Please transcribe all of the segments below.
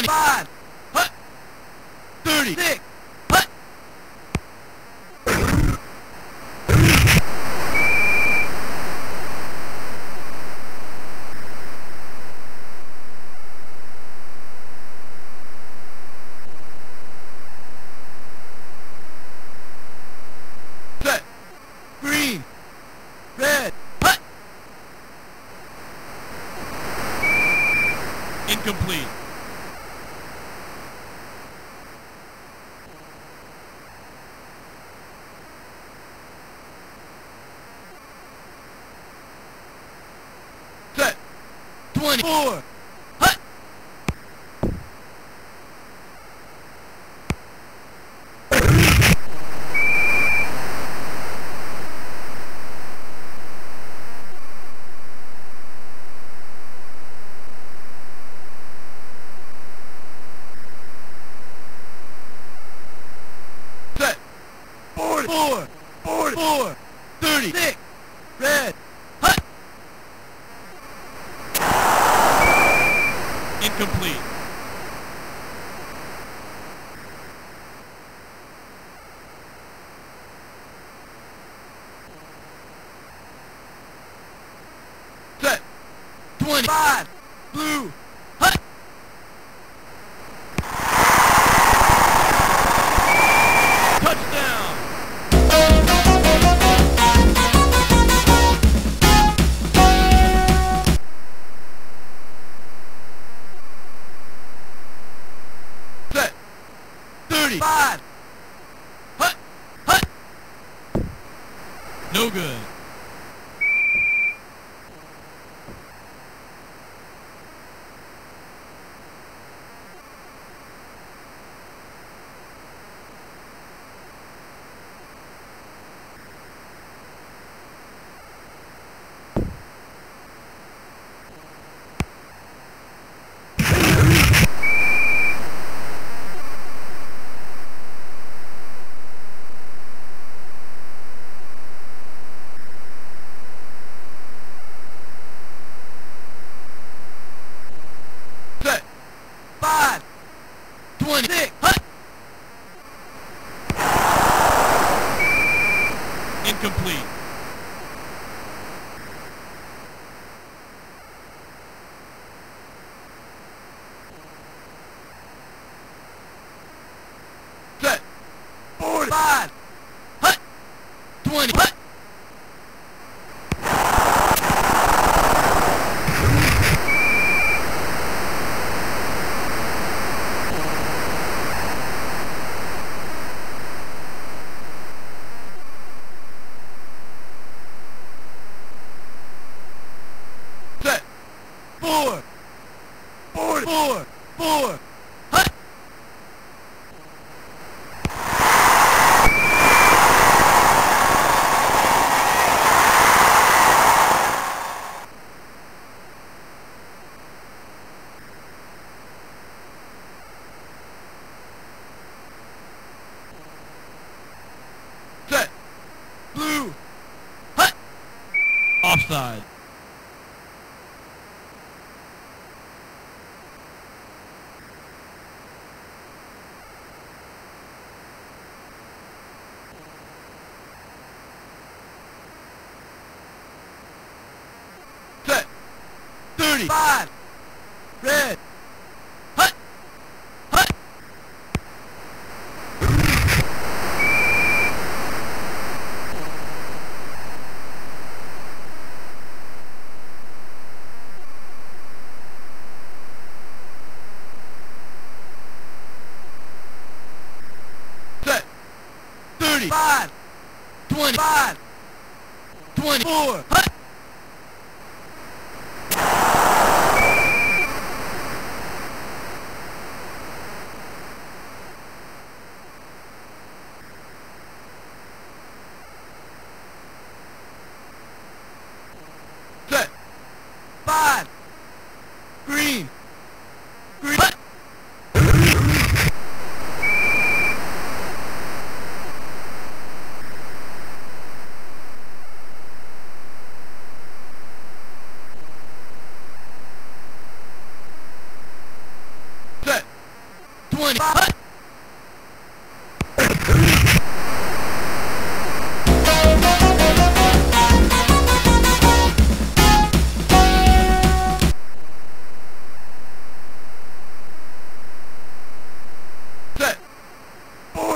25. Hut. 36. Hut. Set. Green. Red. Hut. Incomplete. Set. 24. Hut. Set. 44. 44. 36. Red. Hut. Incomplete. Set. 25. Blue. Hut. Touchdown. Set. 35. Hut. Hut. No good. Set. 5. 26. Hut. Incomplete. Set. 45. Hut. 20. Hut. Set. 4. 44. 4. Hut. Set. Blue. Hut. Offside. Set. 35. Red. Hut. Hut. Set. 35. 25. 24. Hut. Set. 5. Green. Green. Hut.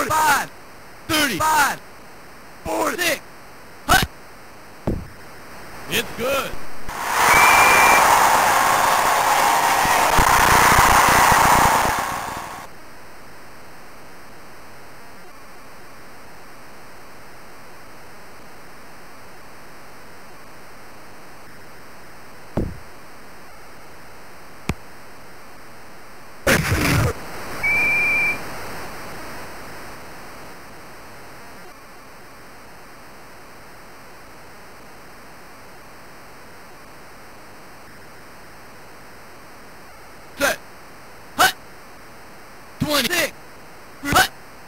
45, 35, 46, hut! It's good. Set, hut! 26, hut!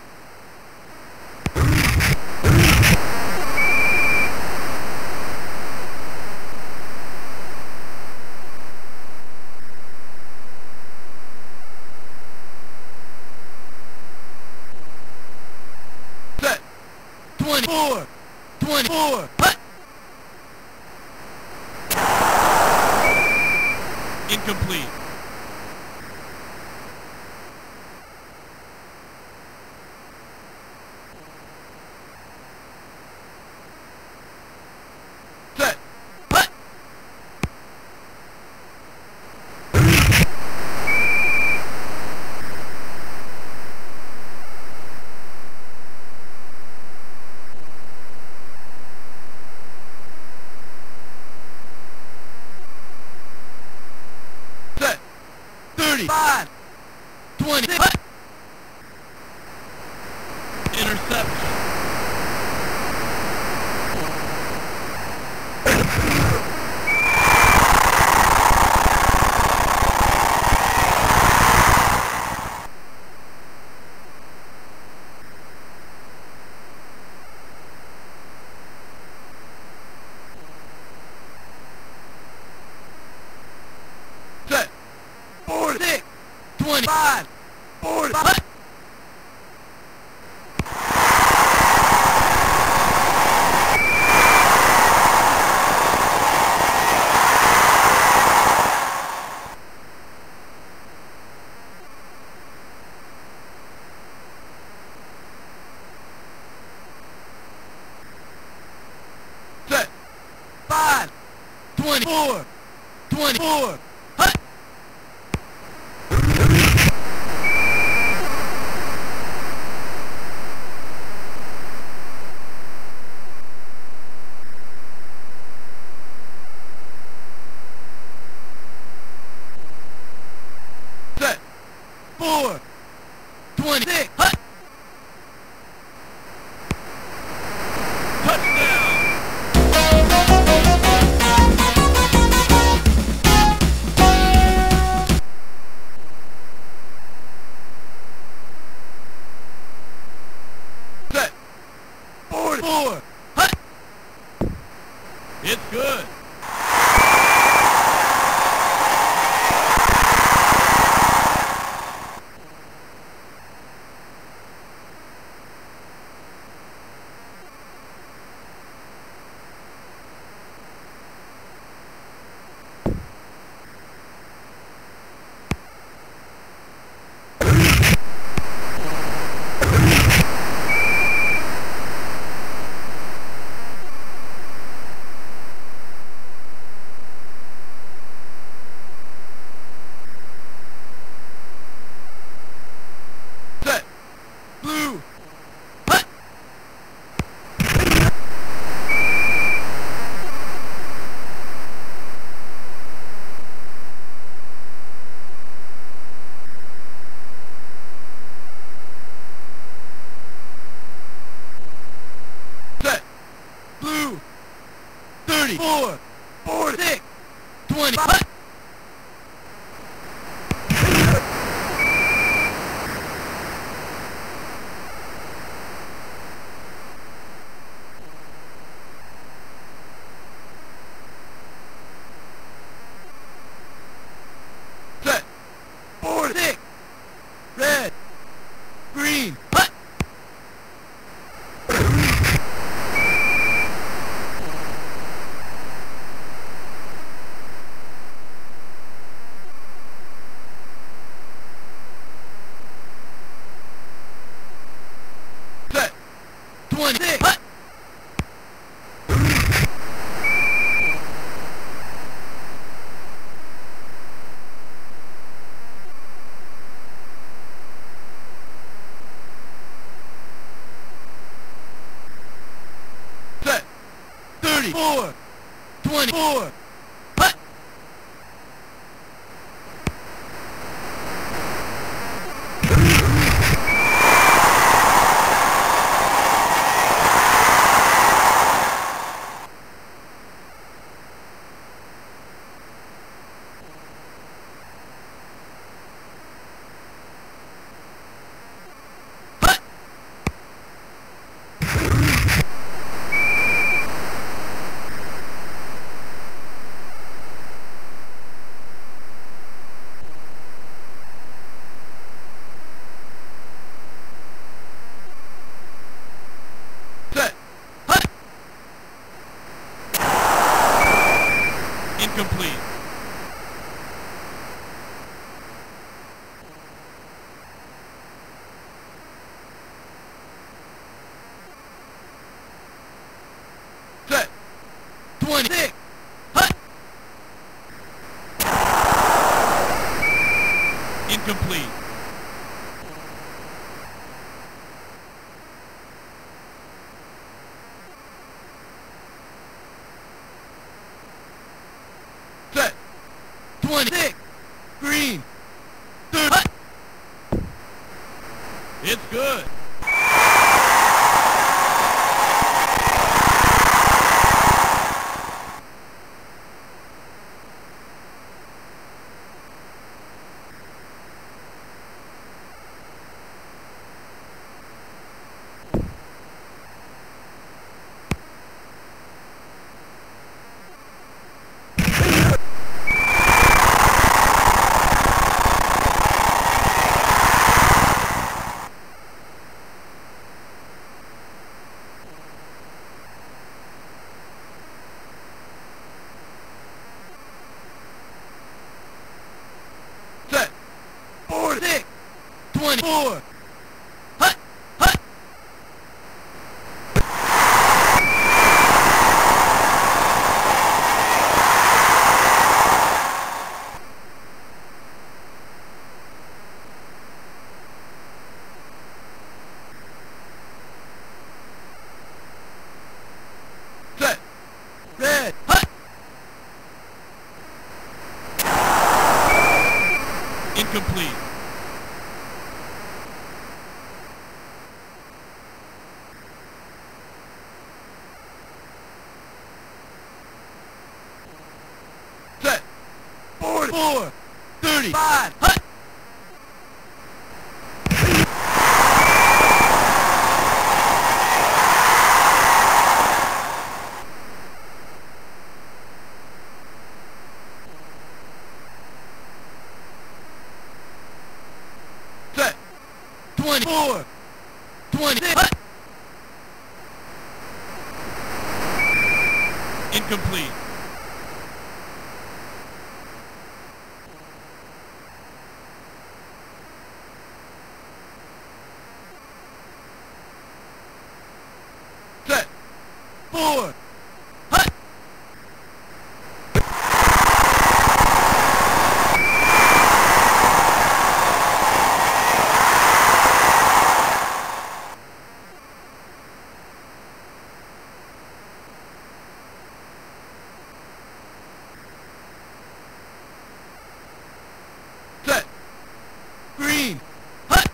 Set, 24, 24, hut! Incomplete. Set, hut! Set, 35, 26, hut! Interception. Set, 46, 25, 45, hut! Set, 5, 24, 24, hut! Set, 4, 26, hut! Touchdown. Set, 44, hut! It's good. Set, blue, hut! Set, blue, 34, 46, 25, hut! Set, 46, red, green, hut! 34, 24, hut! Set. Hut. Incomplete. Set. 26. Hut. Incomplete. Set. 26. Green. 30. Hut. It's good. Set. 46. 24. Hut. Hut. Set. Red. Hut. Incomplete. Set. 44. 35. Hut. Set. 24. 26. Hut. Incomplete. Set. 4. Hut. Set. Green. Hut.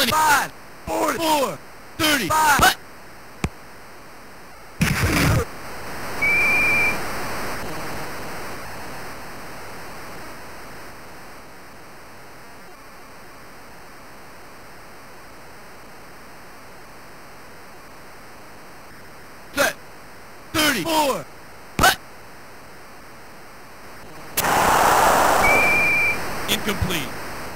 25, 44, 35, hut! Set. 34, hut! Incomplete.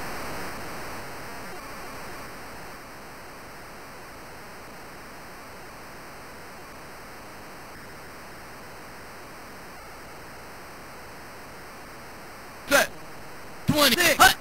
Set. 26, hut!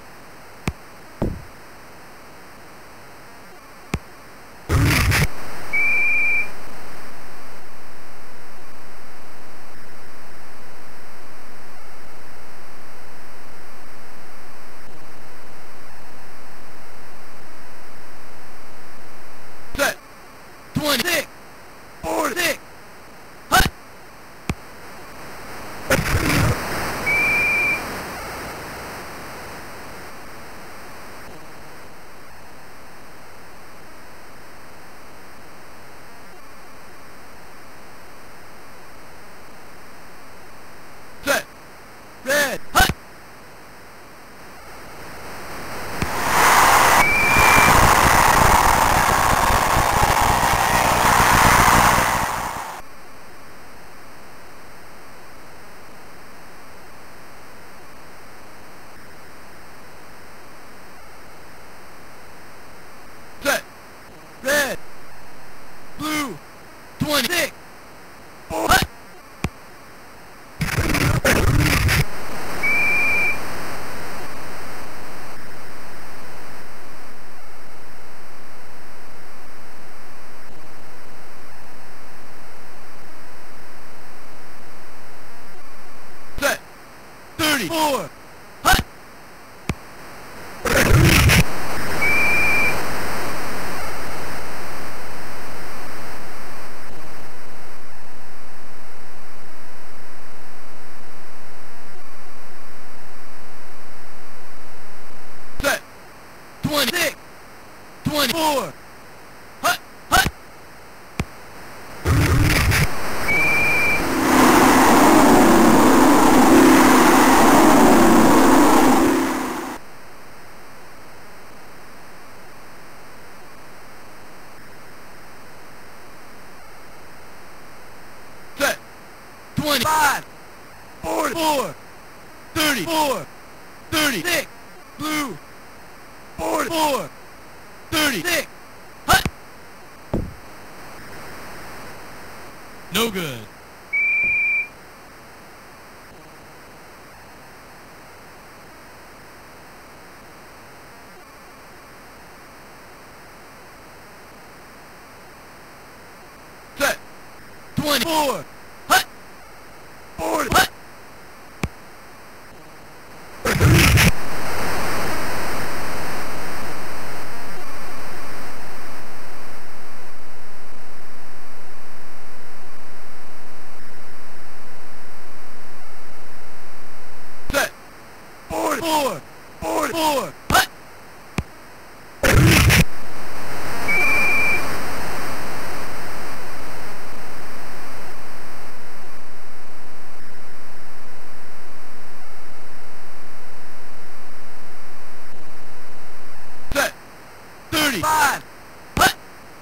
Set. 26, 46, hut! Set. Red, hut! Set. Red. Blue. 26. Hut! Set. 34. Hut! Set. 26. 24. Hut! Hut! Set. 25. 44. 34. 36. Blue. 44. 36. Hut! No good. Set. 24. Hut! 40. Hut! Set. 44. 44. Hut! Set. 35. Hut!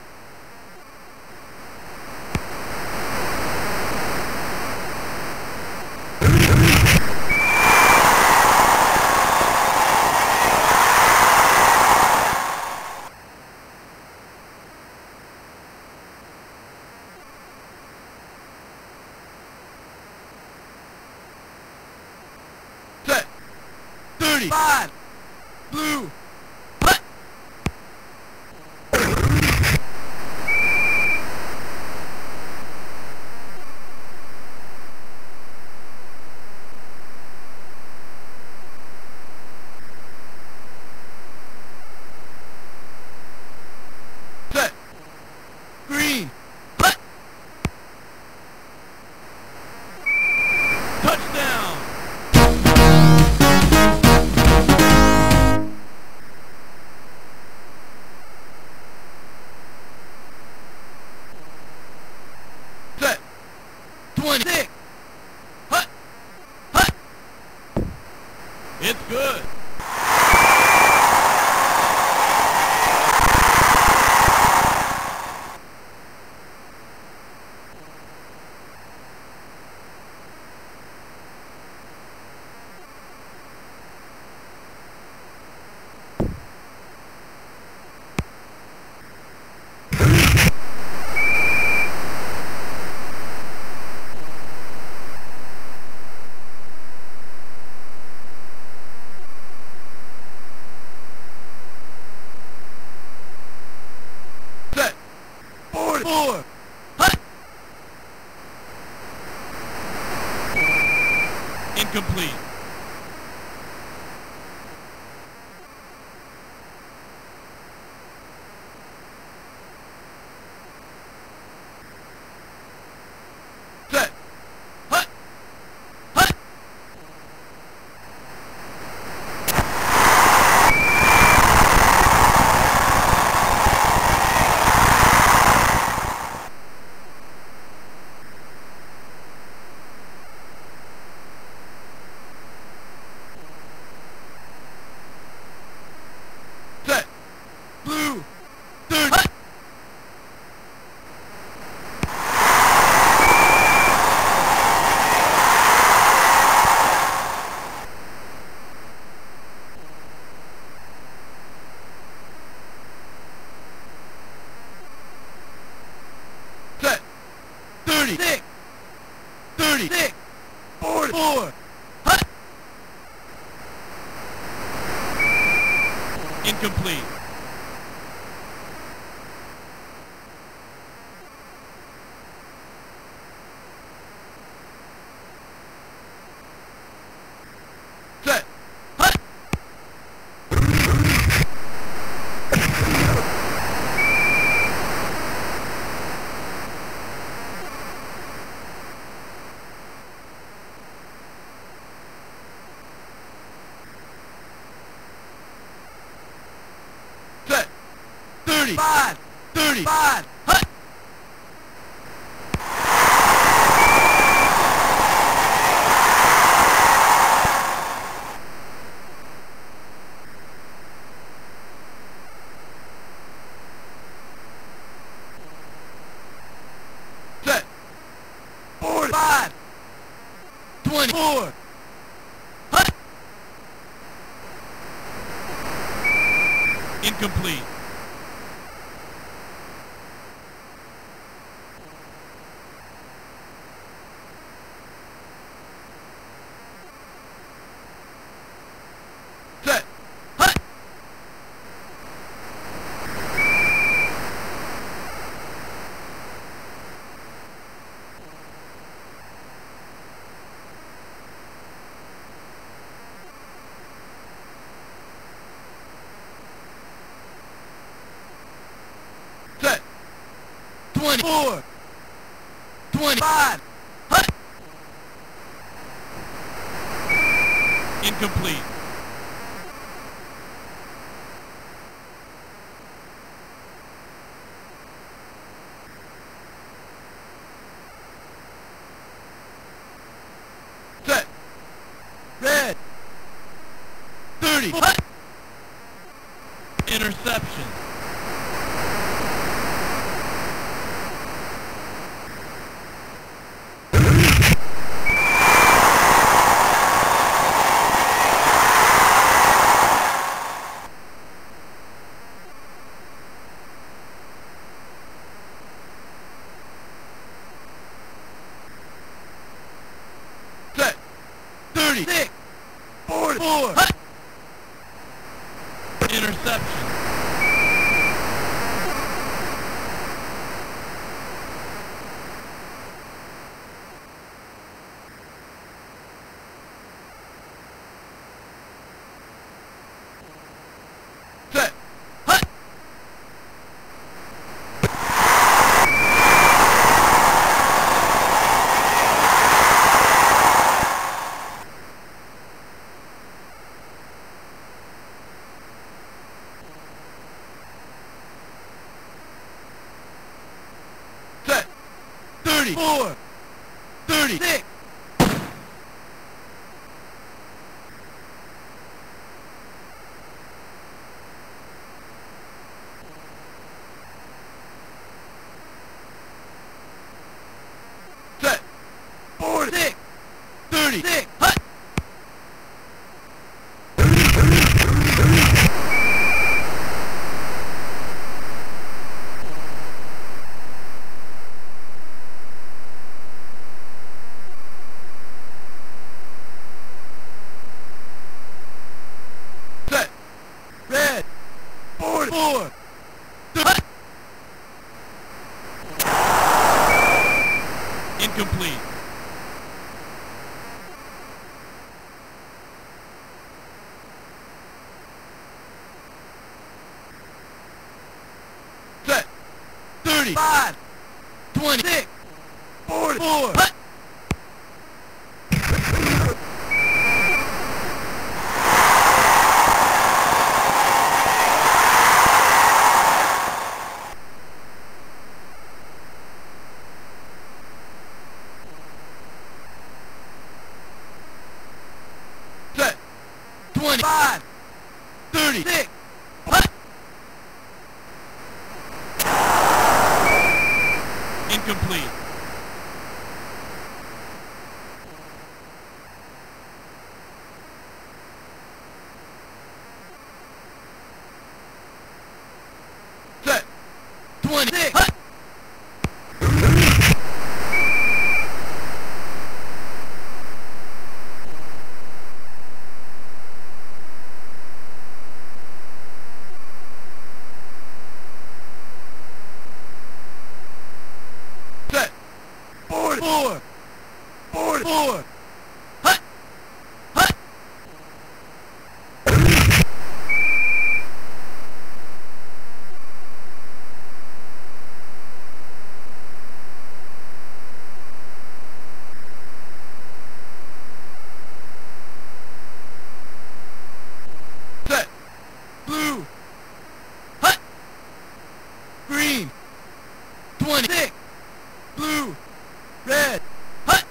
Set. 35. Blue. Hut! Set. Green. Hut! Touchdown. 26. Hut. Hut. It's good. Set. 44. Hut. Incomplete. Set. Hut. Hut. Set. Blue. 30. Hut. Set. 36. 36. 44. Hut. Incomplete. Set. Hut. Set. 35. 35. Hut. Set. 45. 24. Hut. Incomplete. Set. Hut. Set. 24. 25. Hut. Incomplete. Set. Red. 30. Hut. Interception. Set. 36. 44. Hut. Interception. Set. Hut. Set. 34. 36. Set. 46. 36. Hut. Set. Red. 44. Hut. Incomplete. Set. 35. 26. 44. Hut. Set. 25. 36. Hut. Incomplete. Set. 26. Hut. Set. 44. 44. Hut. Hut. Set. Blue. Hut. Green. 26. Blue. Red. Hut.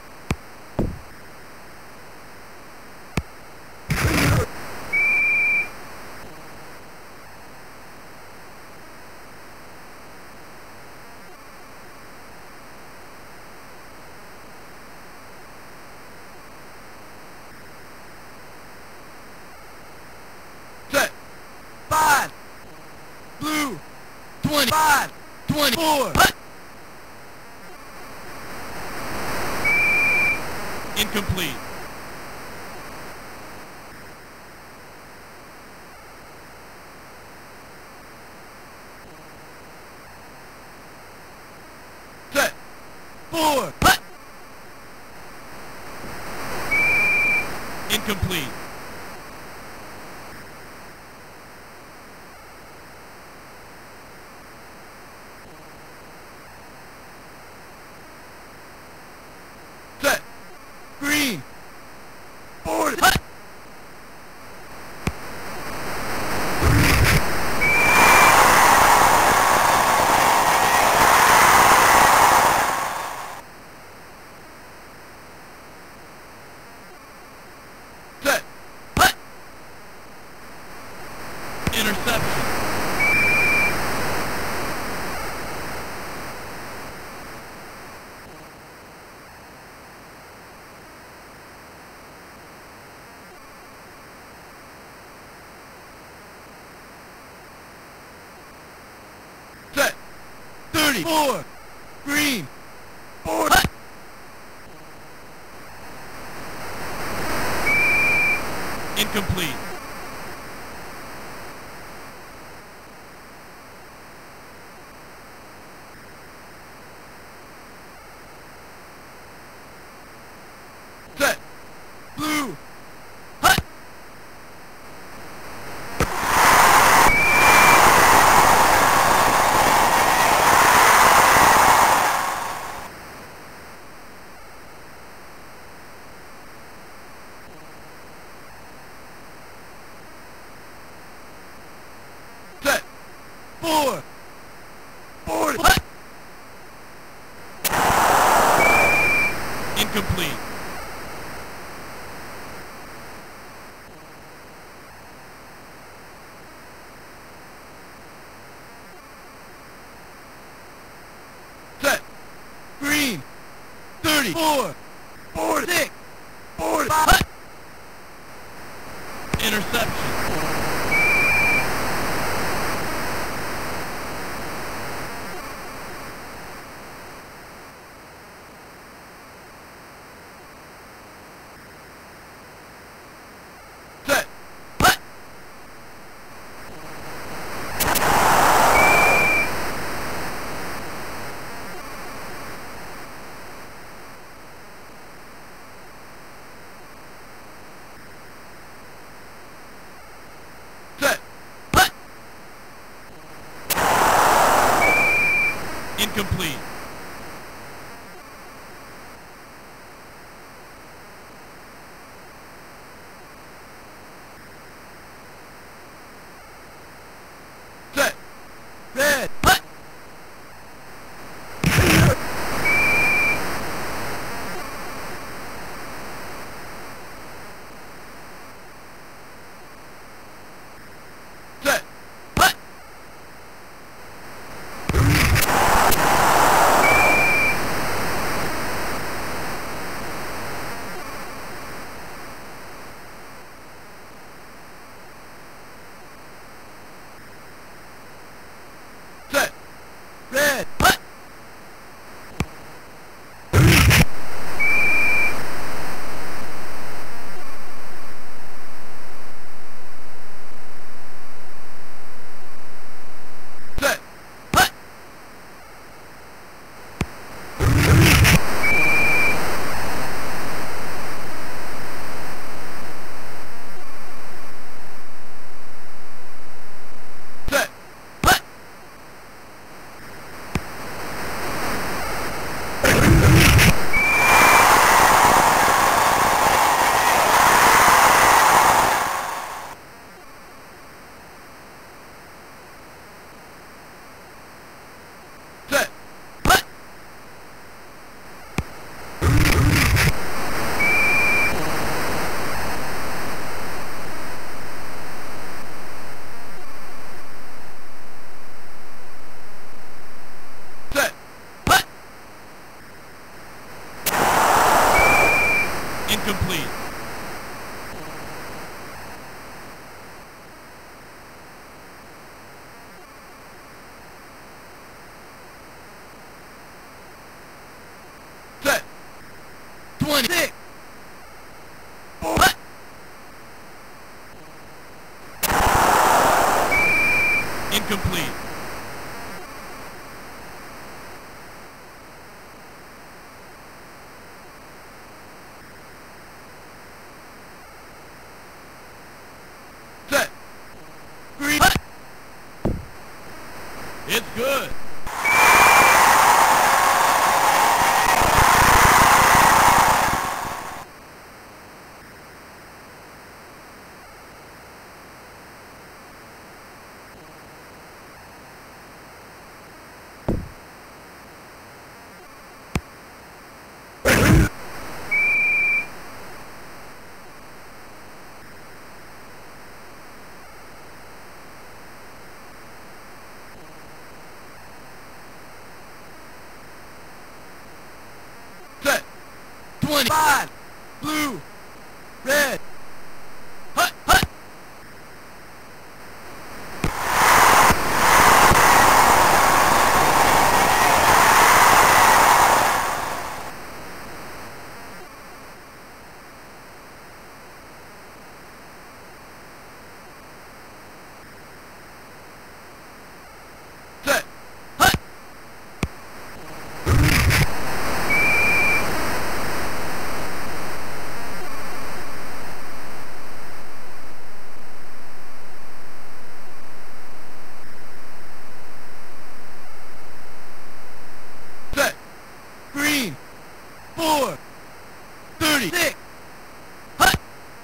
Set. 5. Blue. 25. 24. Hut. Incomplete. Set. 4. Hut. Incomplete. Set. Green. 40. Hut. Set. Hut. Interception. Set. 34. Green. 4. Hut. Incomplete. Set. Blue. Hut. Set. 4. 40. Hut. 34, 46, 45. Interception. Set. Hut. Set. Hut. Incomplete. Set. Red. Hut. Set. Hut. Set. Red. Hut. Set. Hut. Set. Hut. Set. Hut. Set. Hut. Incomplete. Set. 26. Hut. Incomplete. Set. Green. Hut. It's good. Set. 25. Blue. Red. Hut. Hut. Set. Hut. Set. Green. 4. 36. Hut.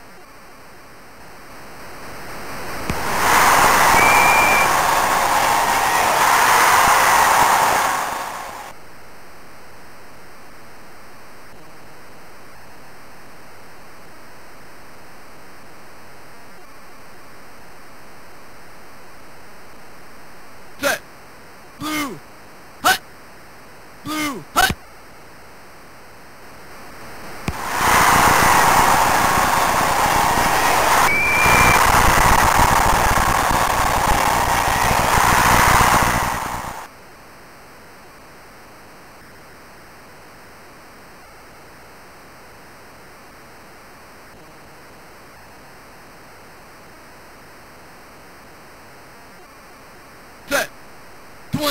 Set. Blue. Hut. Blue. Hut.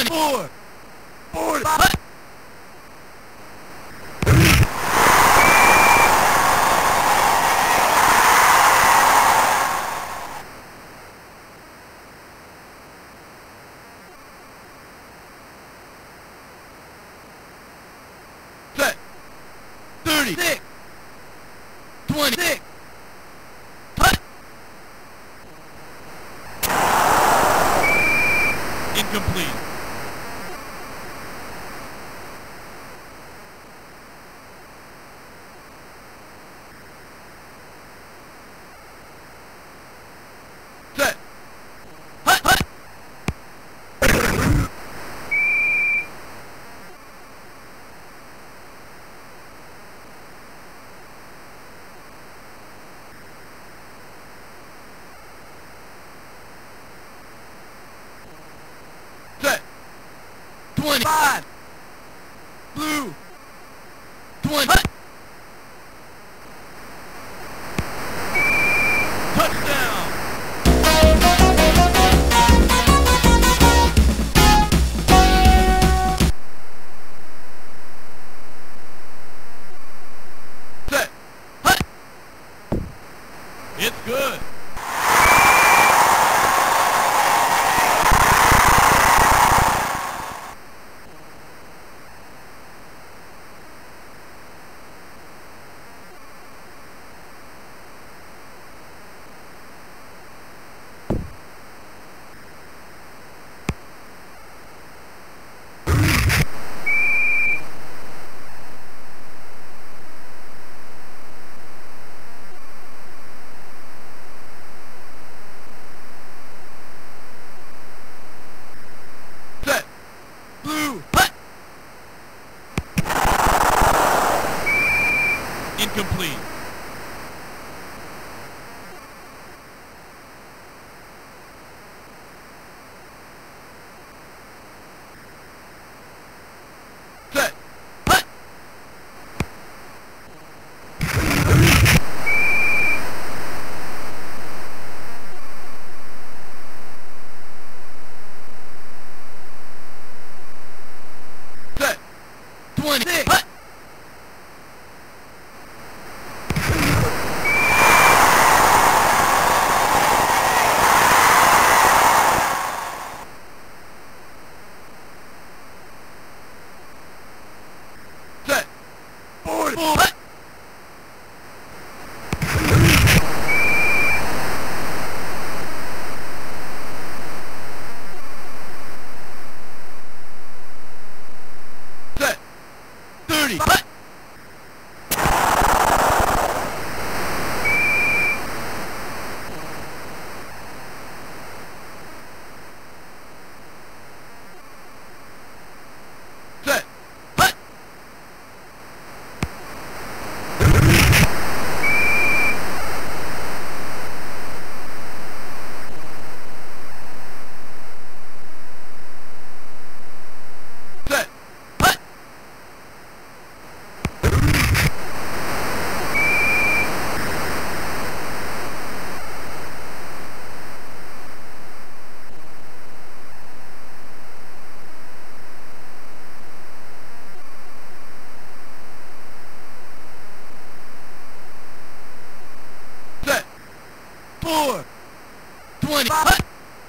24, 40, hut. Set. 36, 26, hut. Incomplete. Set. Hut, hut. Set. 25. Blue. 20. Hut. Touchdown. Set. Hut. It's good. Set. Blue. Hut. Incomplete. Set. Hut. Set. 26. Hut. Set. 44. Hut. Set. 30. Hut. Set. Hut. Set. Hut. Set. 4. 20. Hut.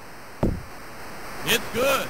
It's good.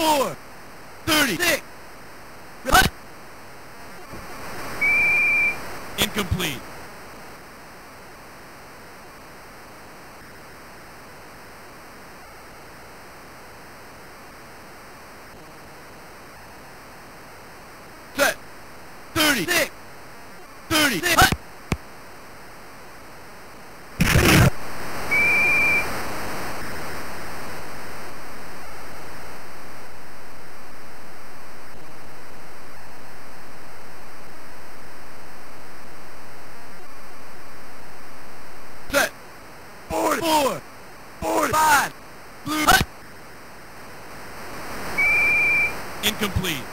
4, 36. Hut. Incomplete. Set. 36. 36. Hut. Set. 44. 45. Blue. Hut. Incomplete.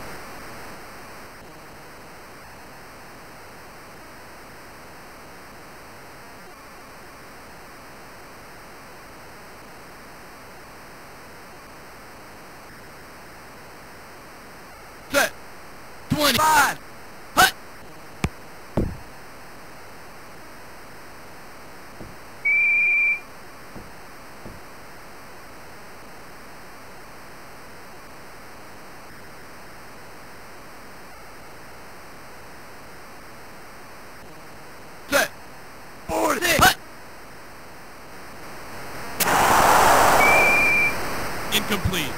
Set. 25. Hut. Set. 46. Hut. Incomplete.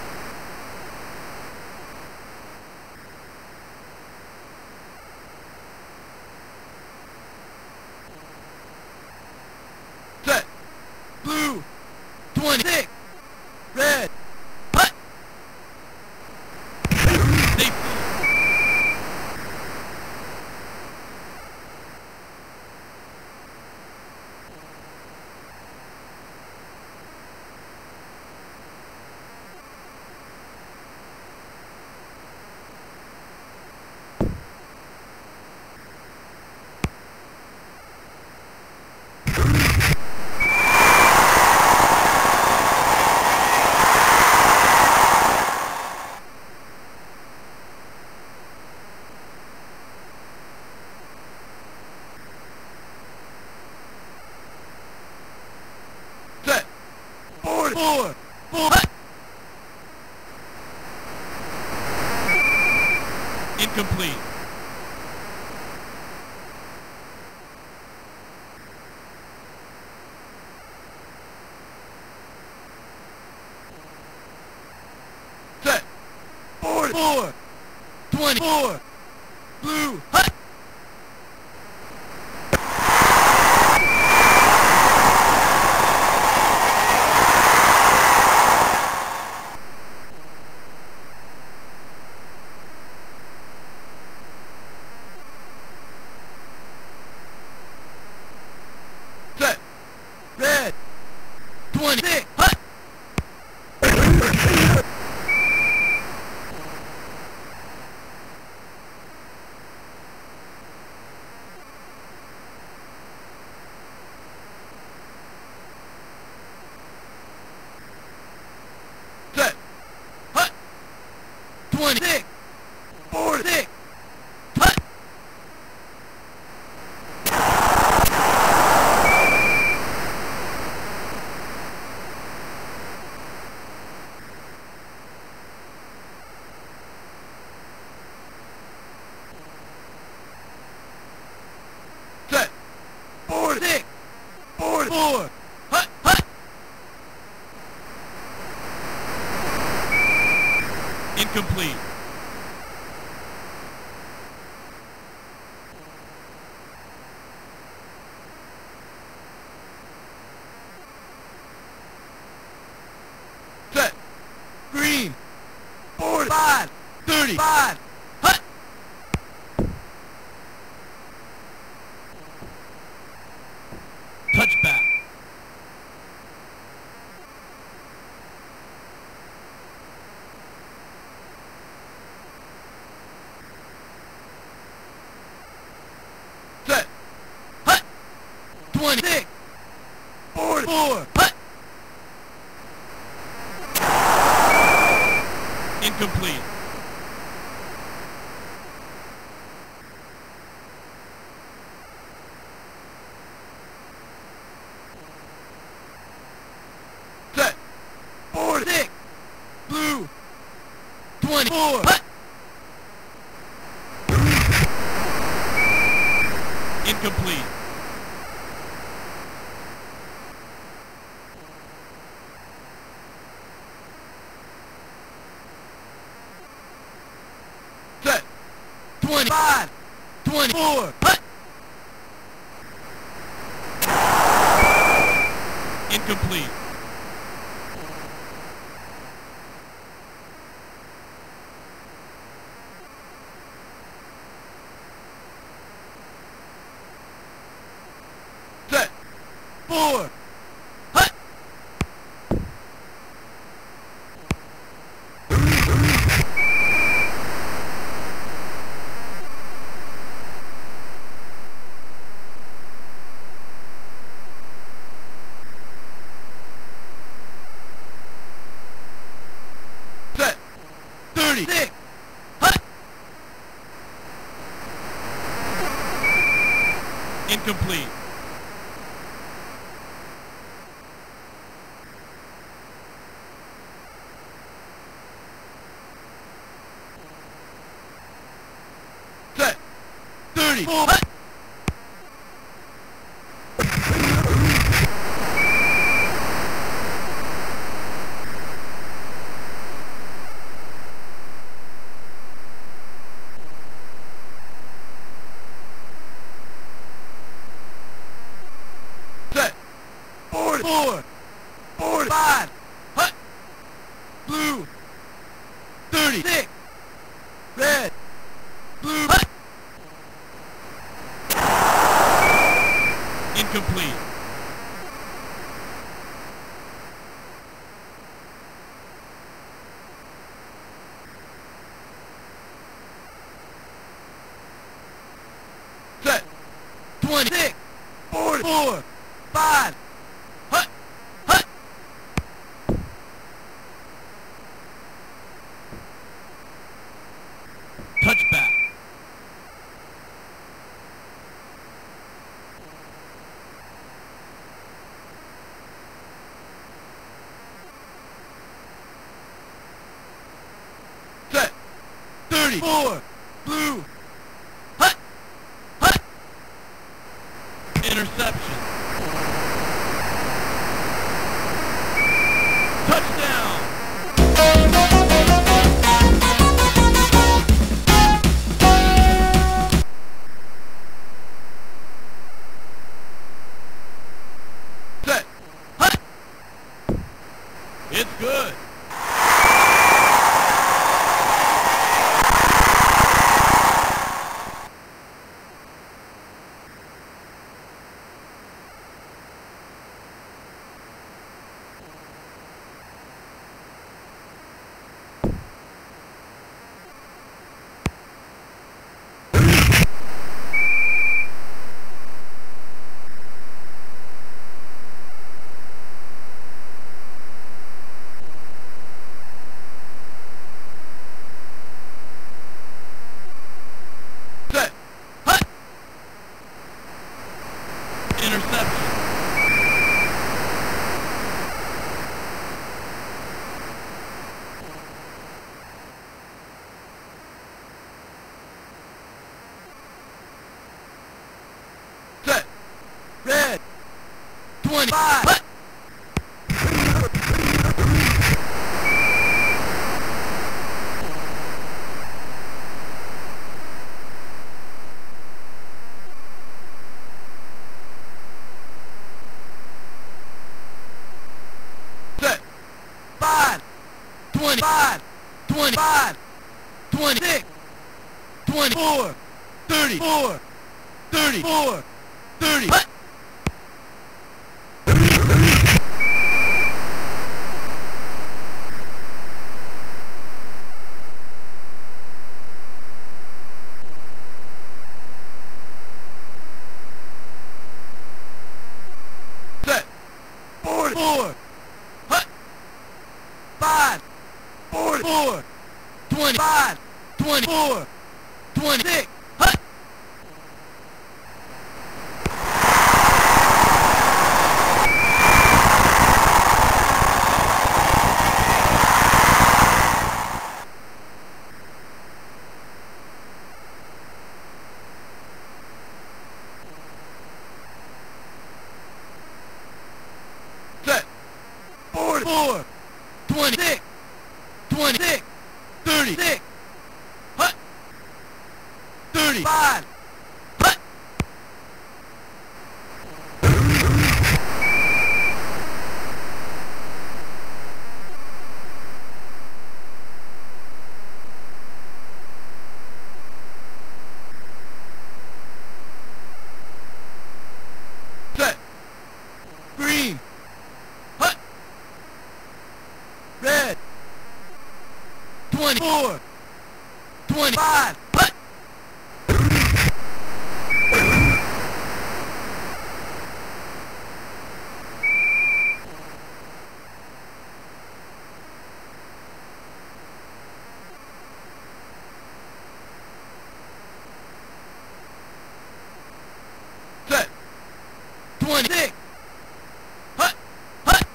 Set. Blue. 26. Red. Hut. Safety. Set. 44. 4. Hut. Incomplete. Set. 44. 24. Blue. Hut. Set. Red. 26. Hut. Set. Hut. 26. 46. Hut. Set. 46. 44. Hut. Hut. Incomplete. Set. Green. 45. 35. Hut. Touchback. Set. Hut. 26. 44. Hut. Incomplete. Set. 46. Blue. 25, 24, hut! Incomplete. Set, 4, hut! Set, 36, hut! Incomplete. Set, 34, hut! Set, 44, 45, hut! Blue, 36, red, blue, hut! Incomplete. Set, 26, 44, 5, hut, hut! Touchback. Set, 34, blue, hut, hut! Interception. Touchdown. Set, hut! It's good. Set, hut! Interception. Set, red, 25, hut! Set, 5, 25, 25, 26, 24, 34, 34, 30, hut! Set, 44, hut! 5, 44, 25, 24, 26, hut! Set, 44, 26, 26, 36, hut! 30. 5. Hut. Set. Green. Hut. Red. 24. 25. Hut. Set. 26. Hut. Hut.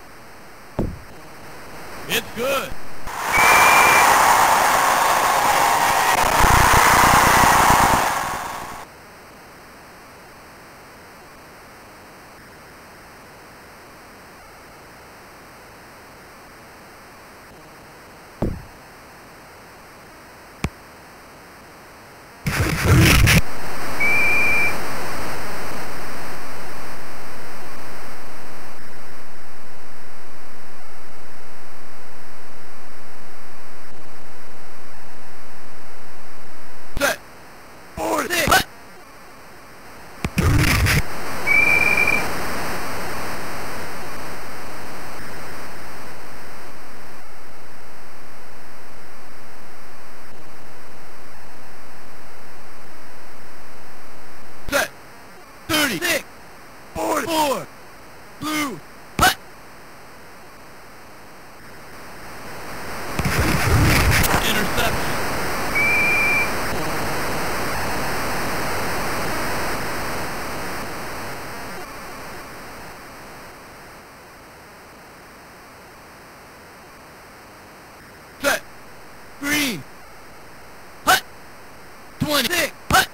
It's good. Set. 46. Hut. Set. 36. 44. Blue. Hut. Interception. Set. Green. Hut. 26. Hut.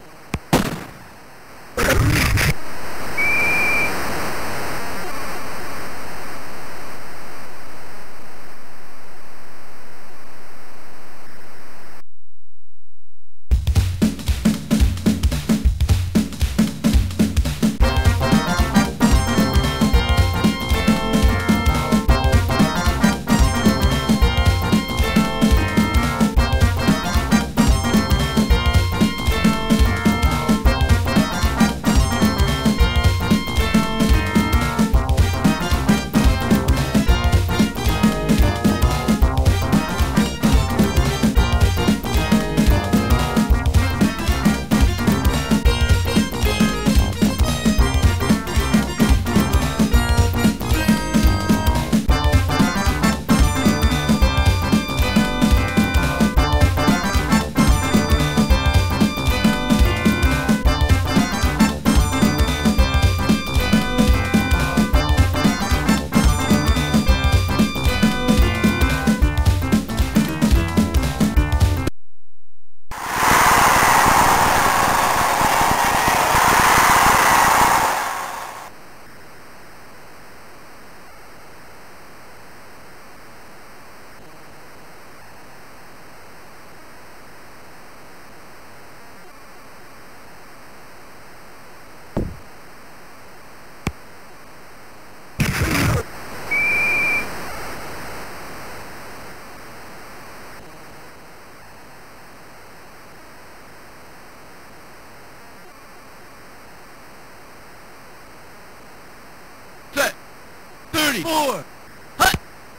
Set. 34. Hut.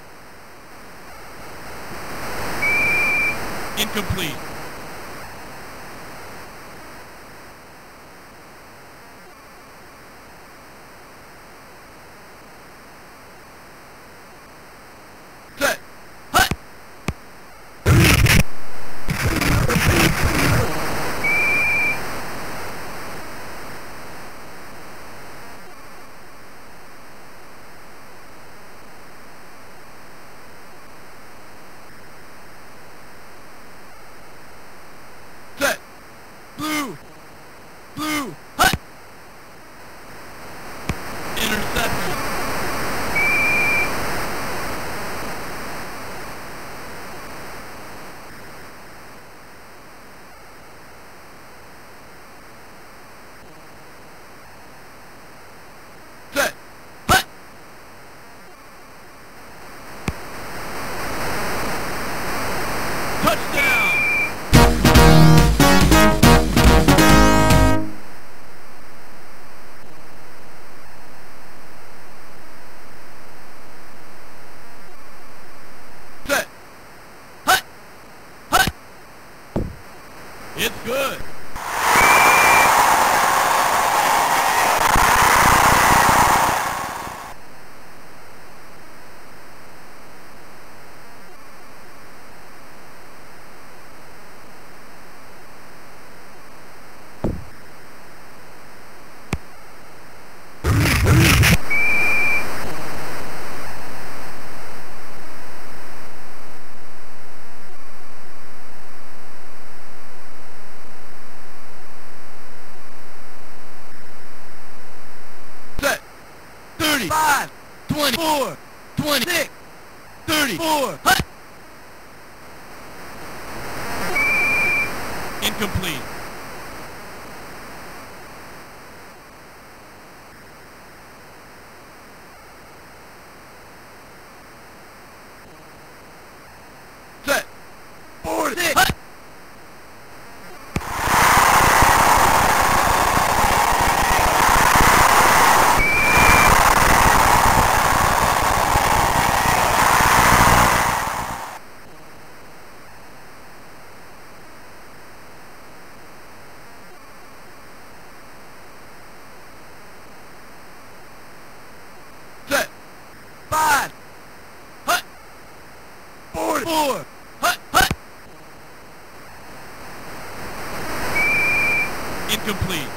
Incomplete. Set. Hut. It's good. Set. 35, 24, 26, 34. Hut. Incomplete. Set. 46. Hut. Set. 5. Hut. 44. Hut. Hut. Incomplete.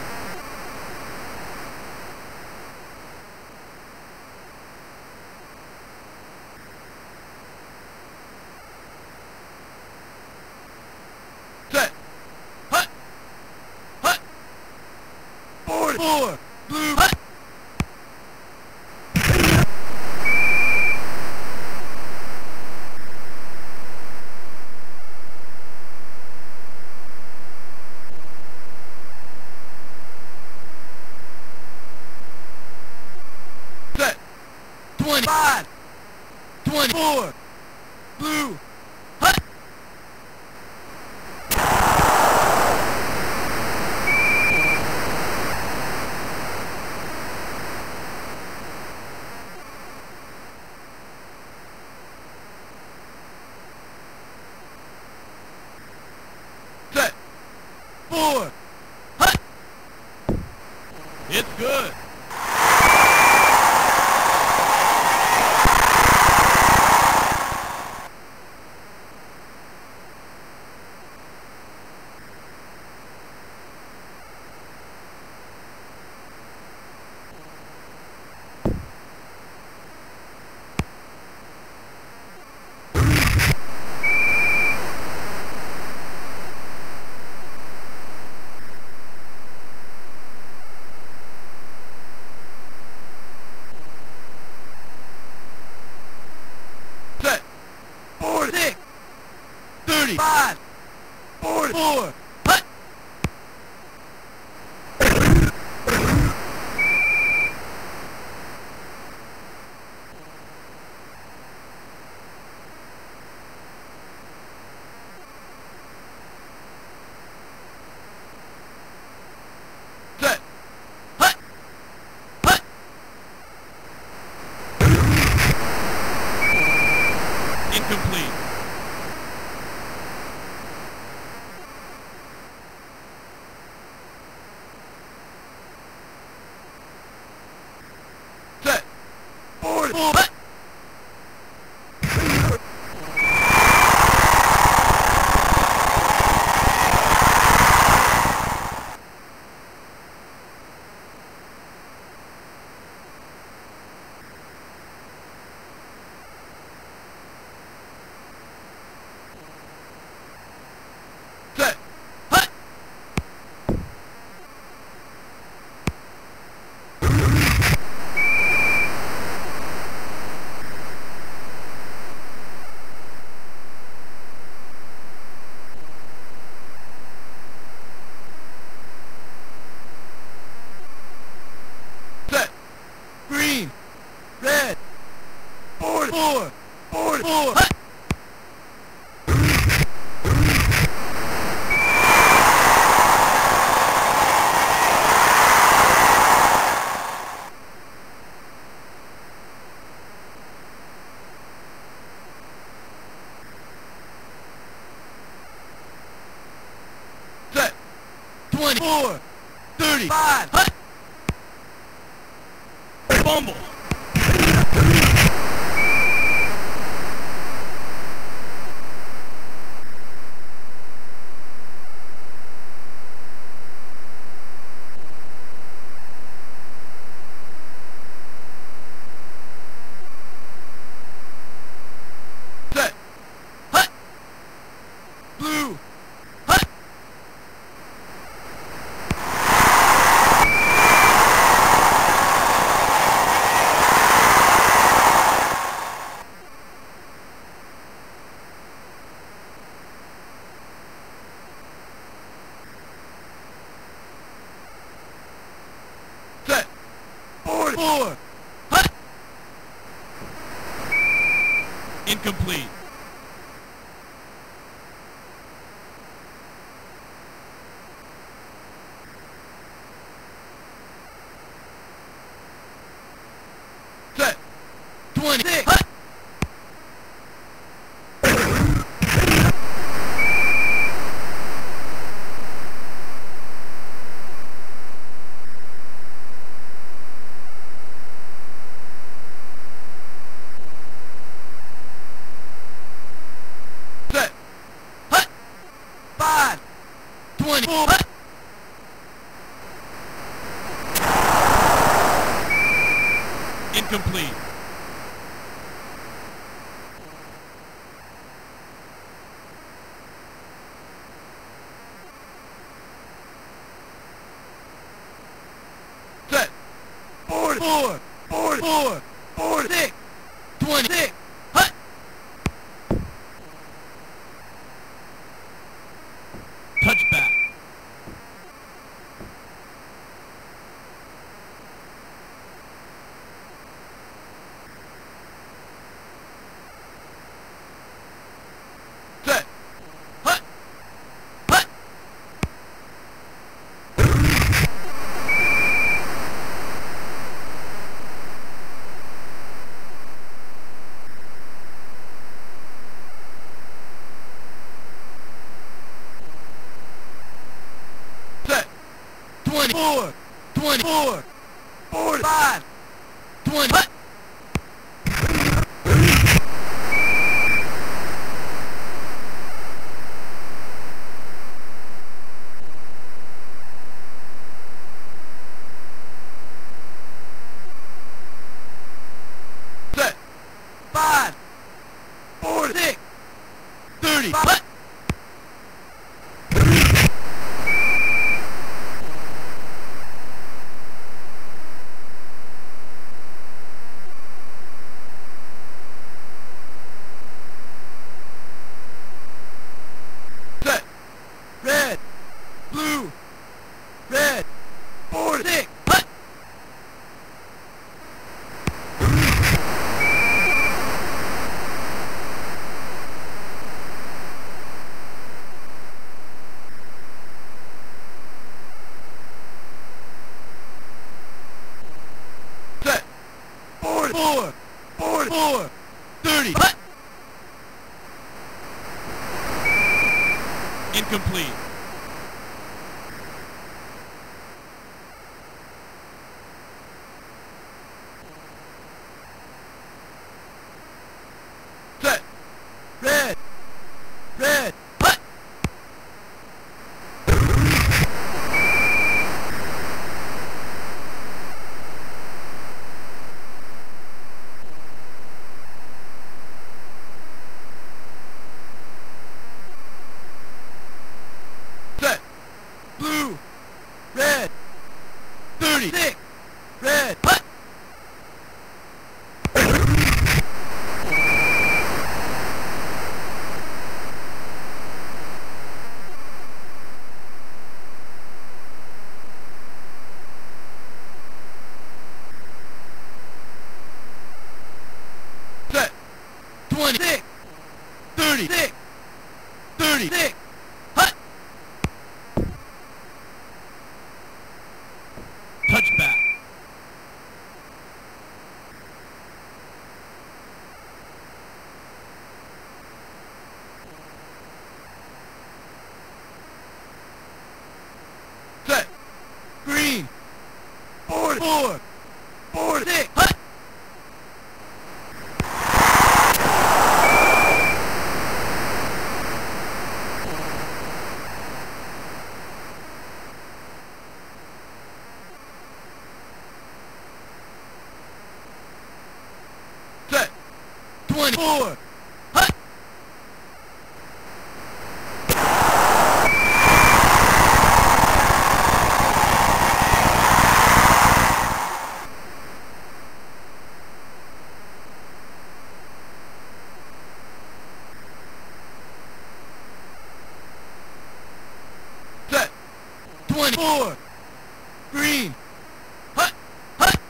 Set. Hut. Hut. 44. Blue. Hut. Set. 25. 24. Blue. Hut. Set. 4. Hut. It's good. Set. 46. 35. 44. Hut. Set. Hut. Hut. Incomplete. Set. 44. Hut. Set. Hut. Set. Green. Red. 44. 44. Hut. 24, 35, hut! Fumble. Set, hut! Blue, hut! Set, 44, hut! Incomplete. Set, 26, hut! Set, hut! 5, 24, hut! Incomplete. Set, 44, 44, 46, 26, hut! Touchback. Set, hut! Hut! Set, 24, 24, 45, 20, hut! Set, 5, 46, 30, hut! Set, red, blue, red, 46, hut! Set, 44, 44, 30, hut! Incomplete. Set, red, red, hut! Set, blue, red, 36, red, hut! Set, 26, 36, 36, hut! Touchback. set, 24, hut, set, 24, green, hut, hut,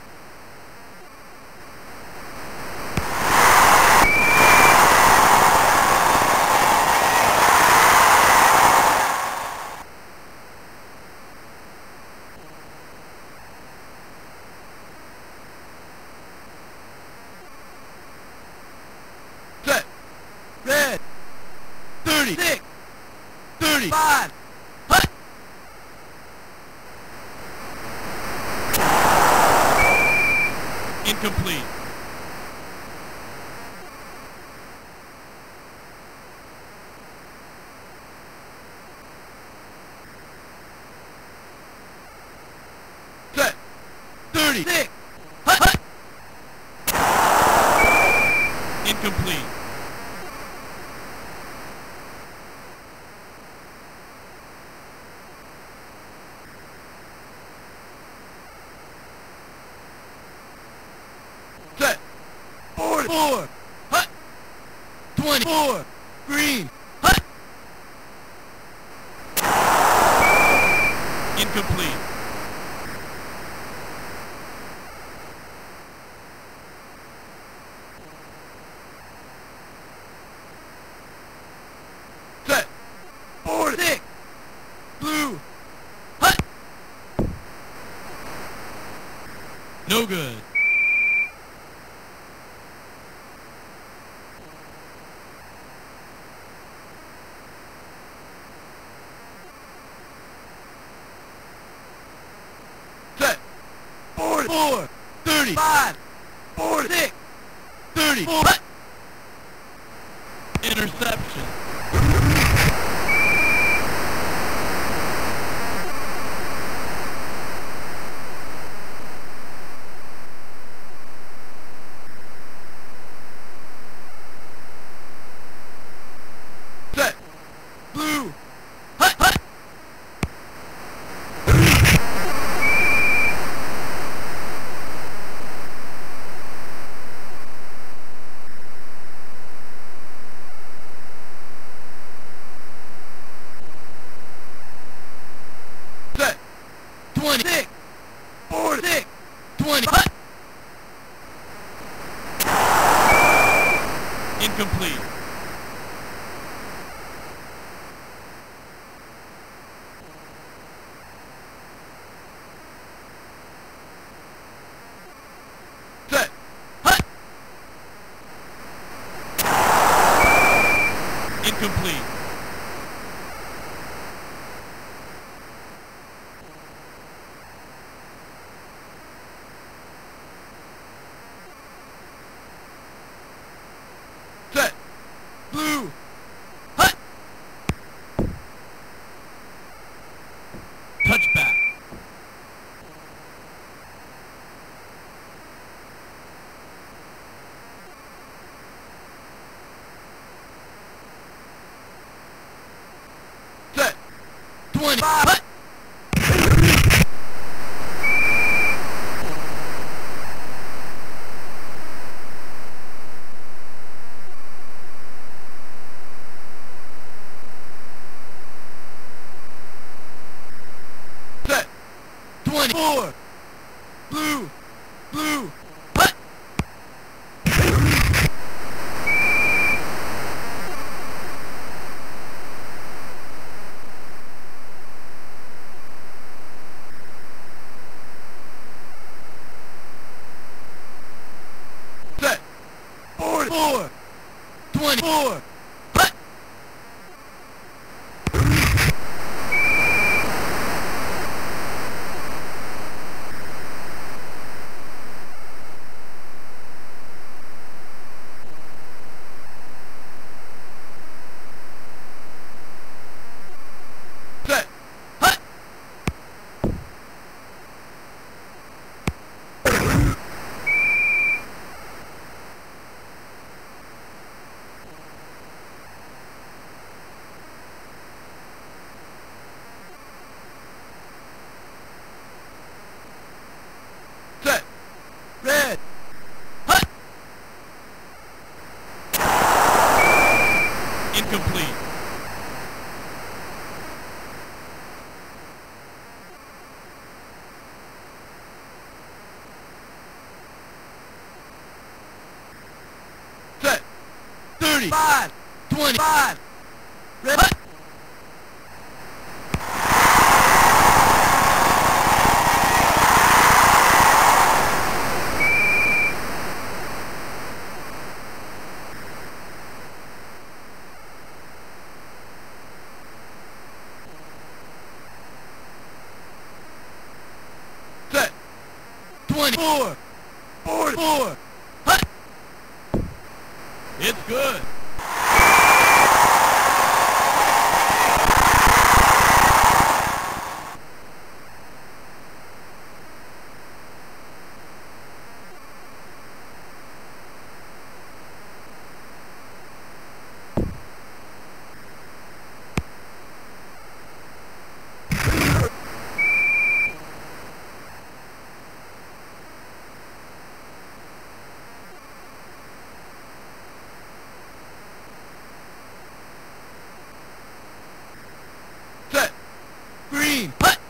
set, red, 36, 35, hut, Incomplete. set, 36, hut, hut, Incomplete. set, 44, hut, 24, green, hut, Incomplete. set, 46, blue, hut, No good. set, 44, 35, 46, 34, hut, Interception. set, blue, hut, hut, set, 26, 46, 20, hut, Incomplete. set, hut, Incomplete. set, blue, hut, Touchback. set, 25, hut, set, 24, blue, blue, hut, set, 44, 24, hut, set, hut, Incomplete. Set. 30. 5. 25. Ready. Set. 24. 44. Hut. It's good. Set. Green. Hut.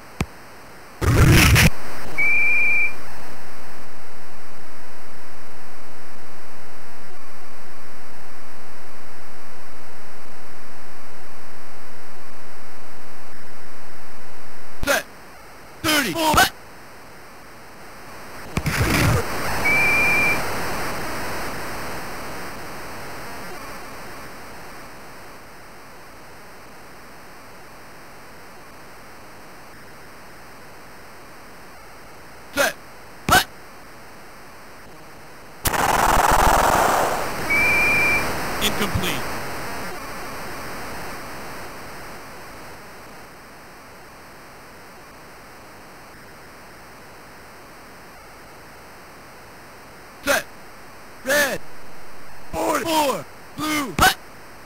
Set. 30. Hut. Set. Hut. Incomplete. Set. Red. 44. Blue. Hut.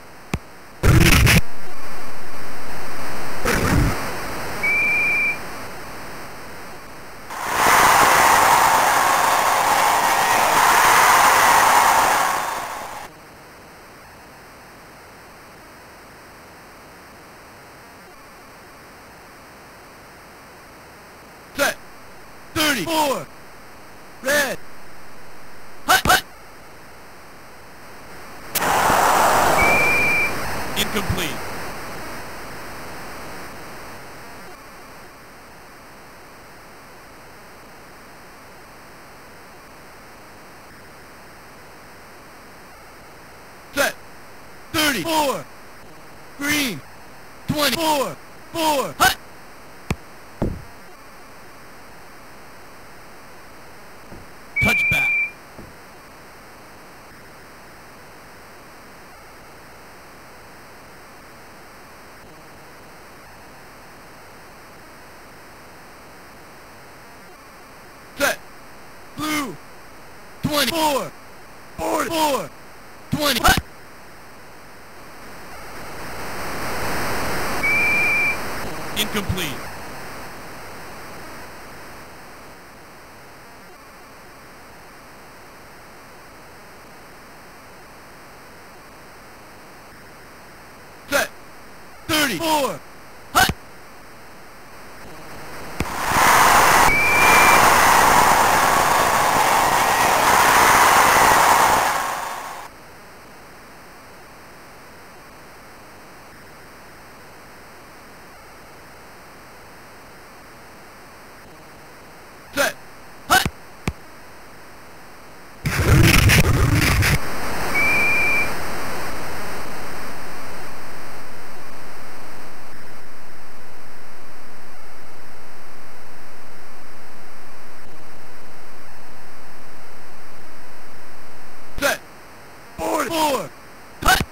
Set. 34. Red. Hut. Hut. Incomplete. Set. 34. Green. 24. 4. Hut. Touchback. Set. Blue. 24. 44. 20. Hut. Incomplete. Set. 34. Hut. Set. Hut. Set. 44. Hut.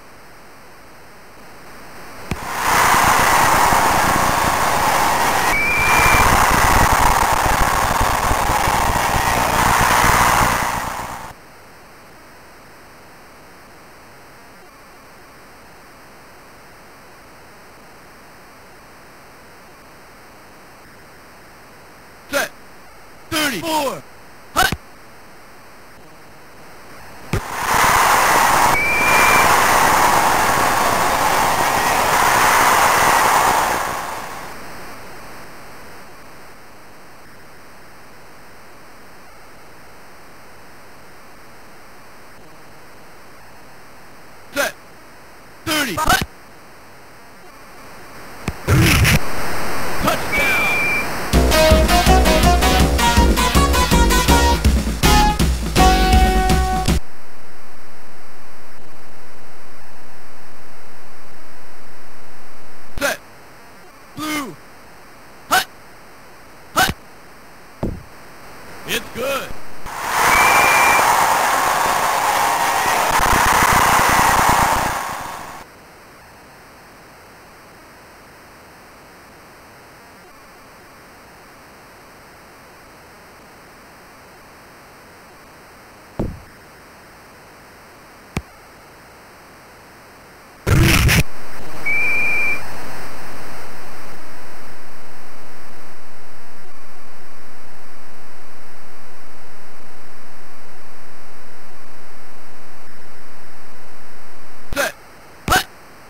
Set. 34. Hut. 30. Hut. Touchdown! Set. Blue. Hut. Hut. It's good. Set. Hut.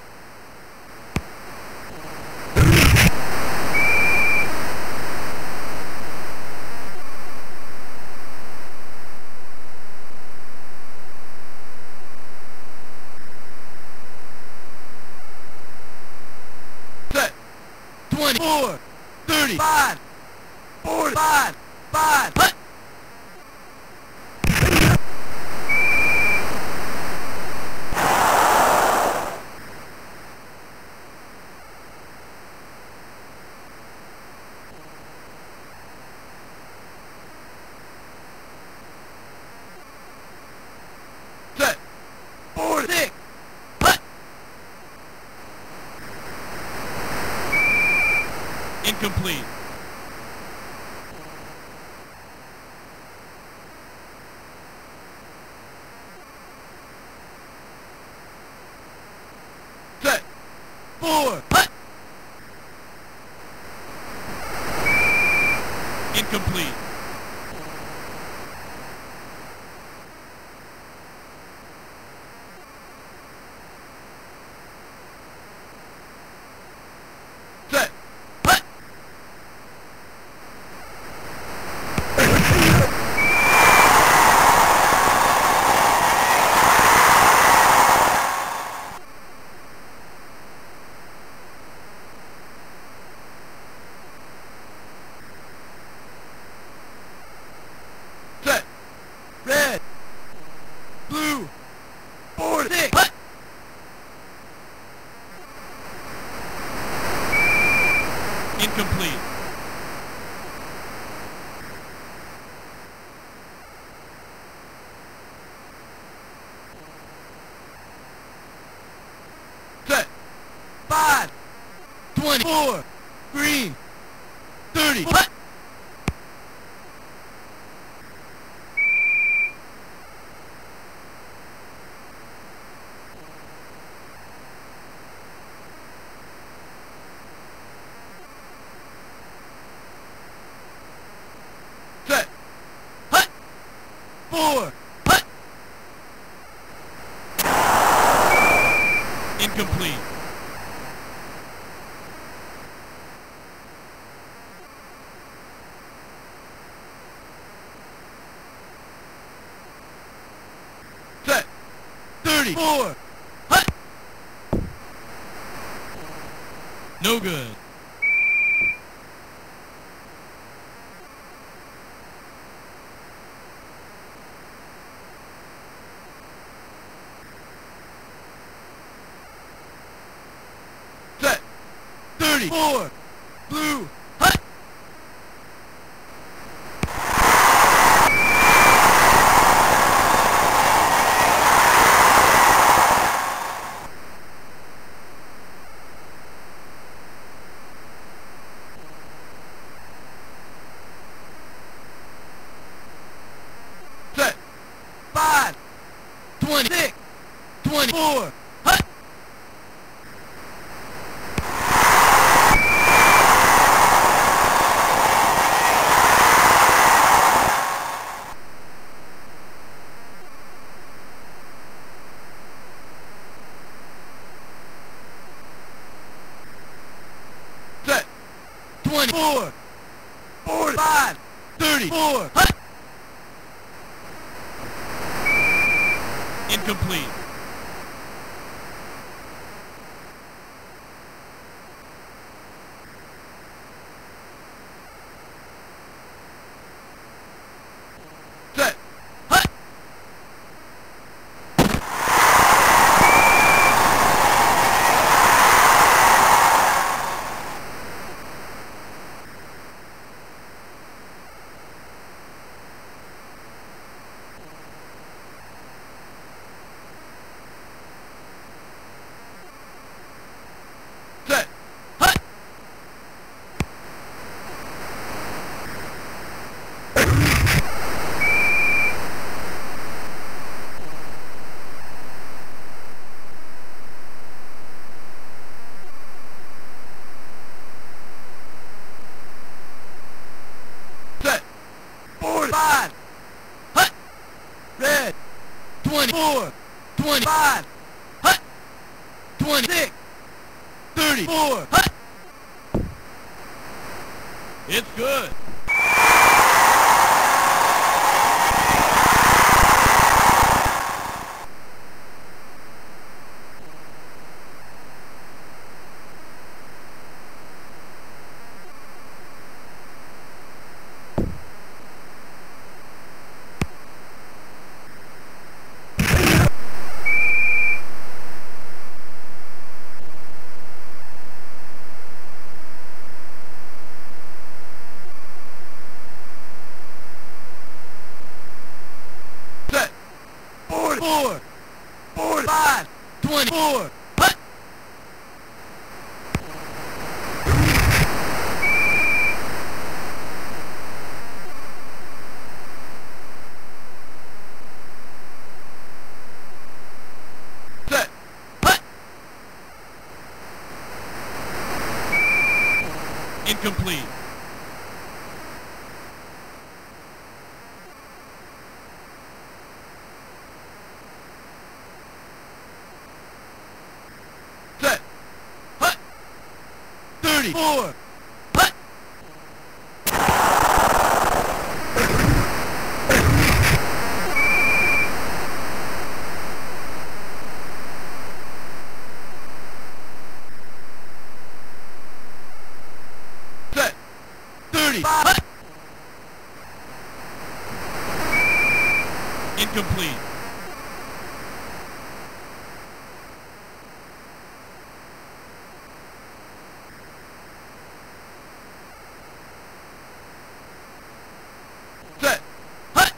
Set. 24. 30. 5. 40. 5. 5. Hut. Set. 46. Hut. Incomplete. Set. 4. Hut. Incomplete. Set. Hut. Set. Red. Blue. 46. Hut. Incomplete. Set. 5. 24. Green. 30. Hut. Set. Hut. 4. Hut. Incomplete. Set. 34. Hut. No good. Set. 34. Blue. Hut. Set. 5. 26. 24. Hut. Set. 24. 45. 34. Hut. Incomplete. 24, 25, hut, 26, 34, hut. It's good. Set. 44, 45, 24, hut. Set. Hut. Incomplete. Set. Hut. 34, hut. Set. 35, hut. Incomplete. Set. Hut.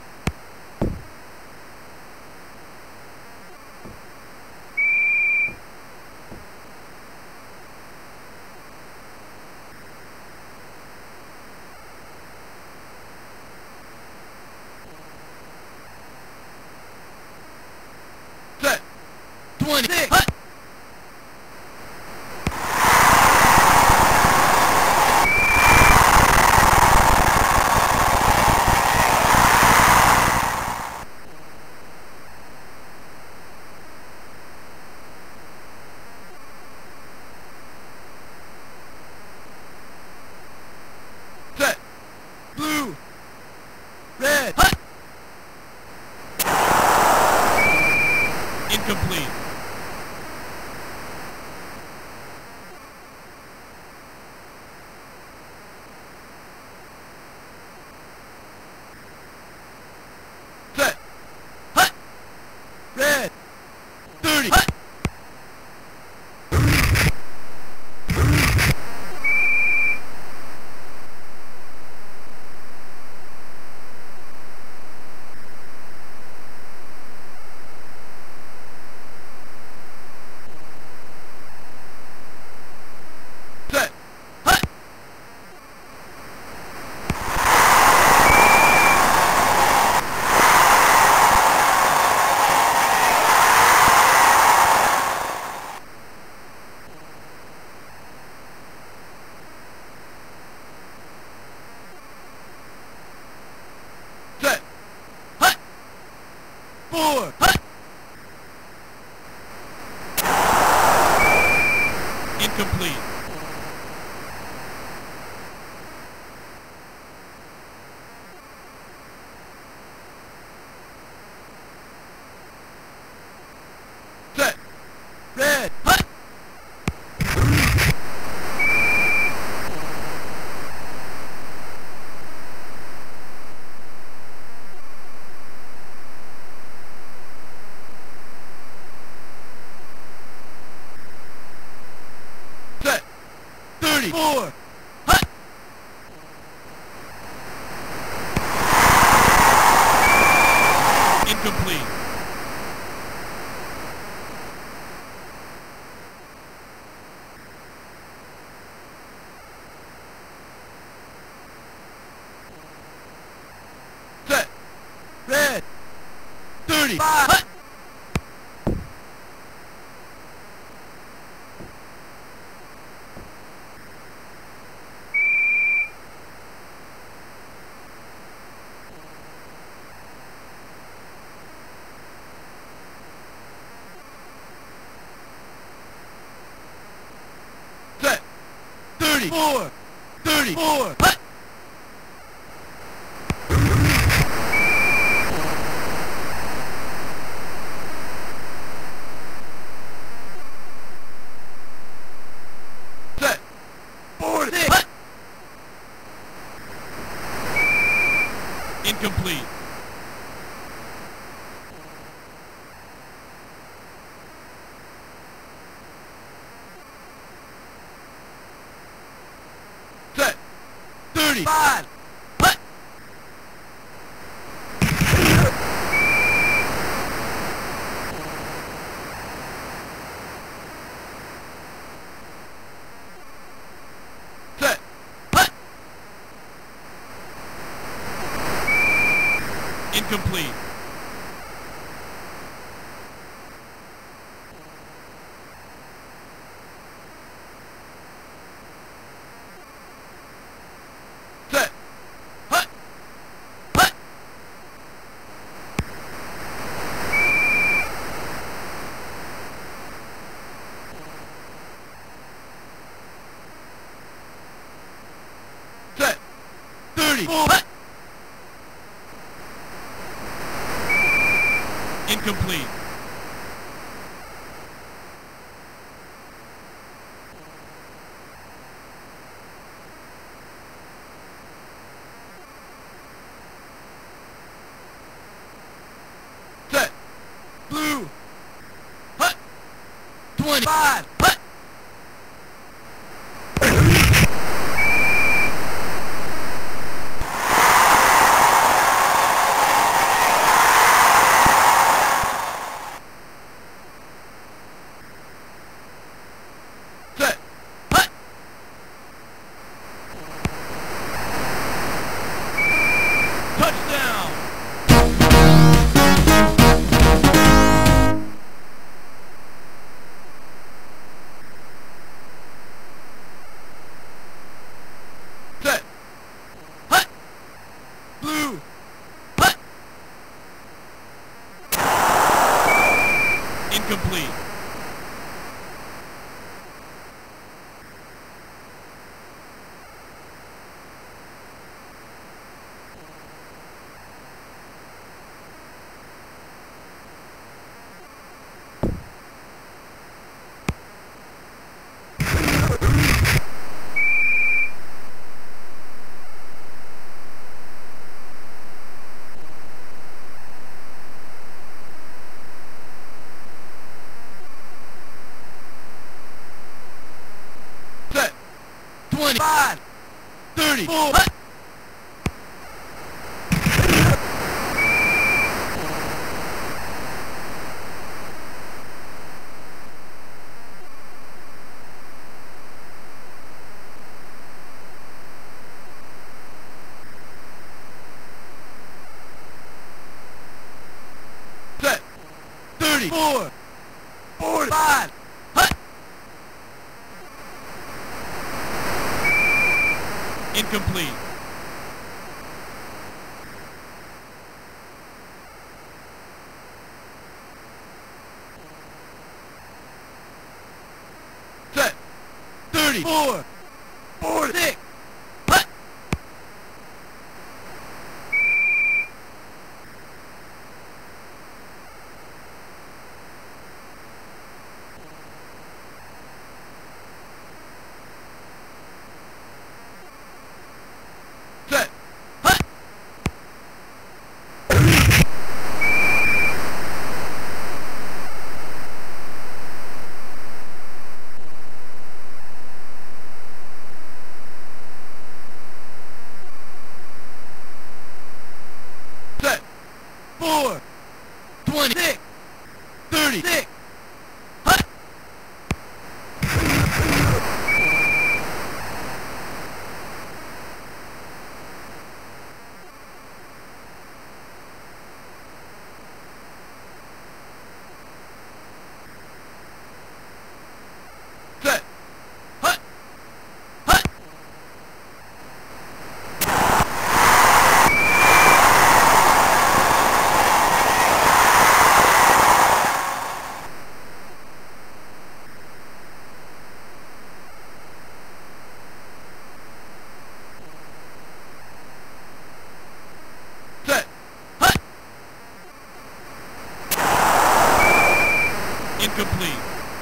Set. 26, hut. Set. Blue. Red. Hut. Incomplete. Set. Hut. Red. 30. Hut. Set. Hut. Set. Hut. 4. Hut. Incomplete. Set. Red. Hut. Set. 34. Hut. Incomplete. Set. Red. 35. Hut. 34, 34, hut! Set, 40, hut! Incomplete. Set, 35, hut! Set, hut! Incomplete. Set, hut! Hut! Set, 34, hut! Incomplete. Set, blue, hut! 25, hut! Set, hut! Touchdown. Set, hut! Blue, hut! Incomplete. Set, 25, 34, hut! Set, 34, 45, hut! Incomplete. Set, 34, 46, hut! Set, hut! Set, 4, 26, 36, hut! Set, hut! Hut! Incomplete.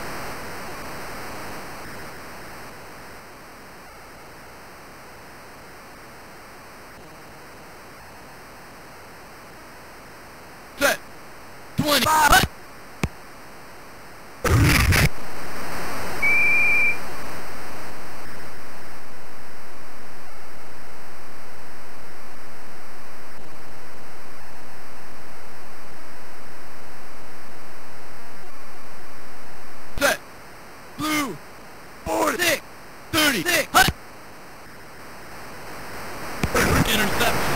Set. 20. Hut. Set. Blue. 46. 36. Hut. Interception.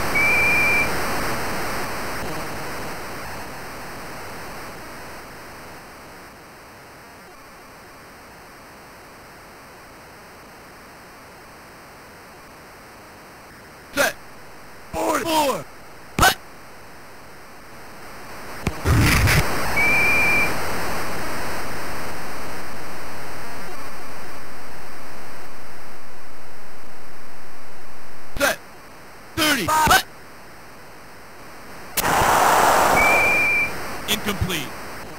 Set. 44. Hut. Set. 30. Hut. Incomplete.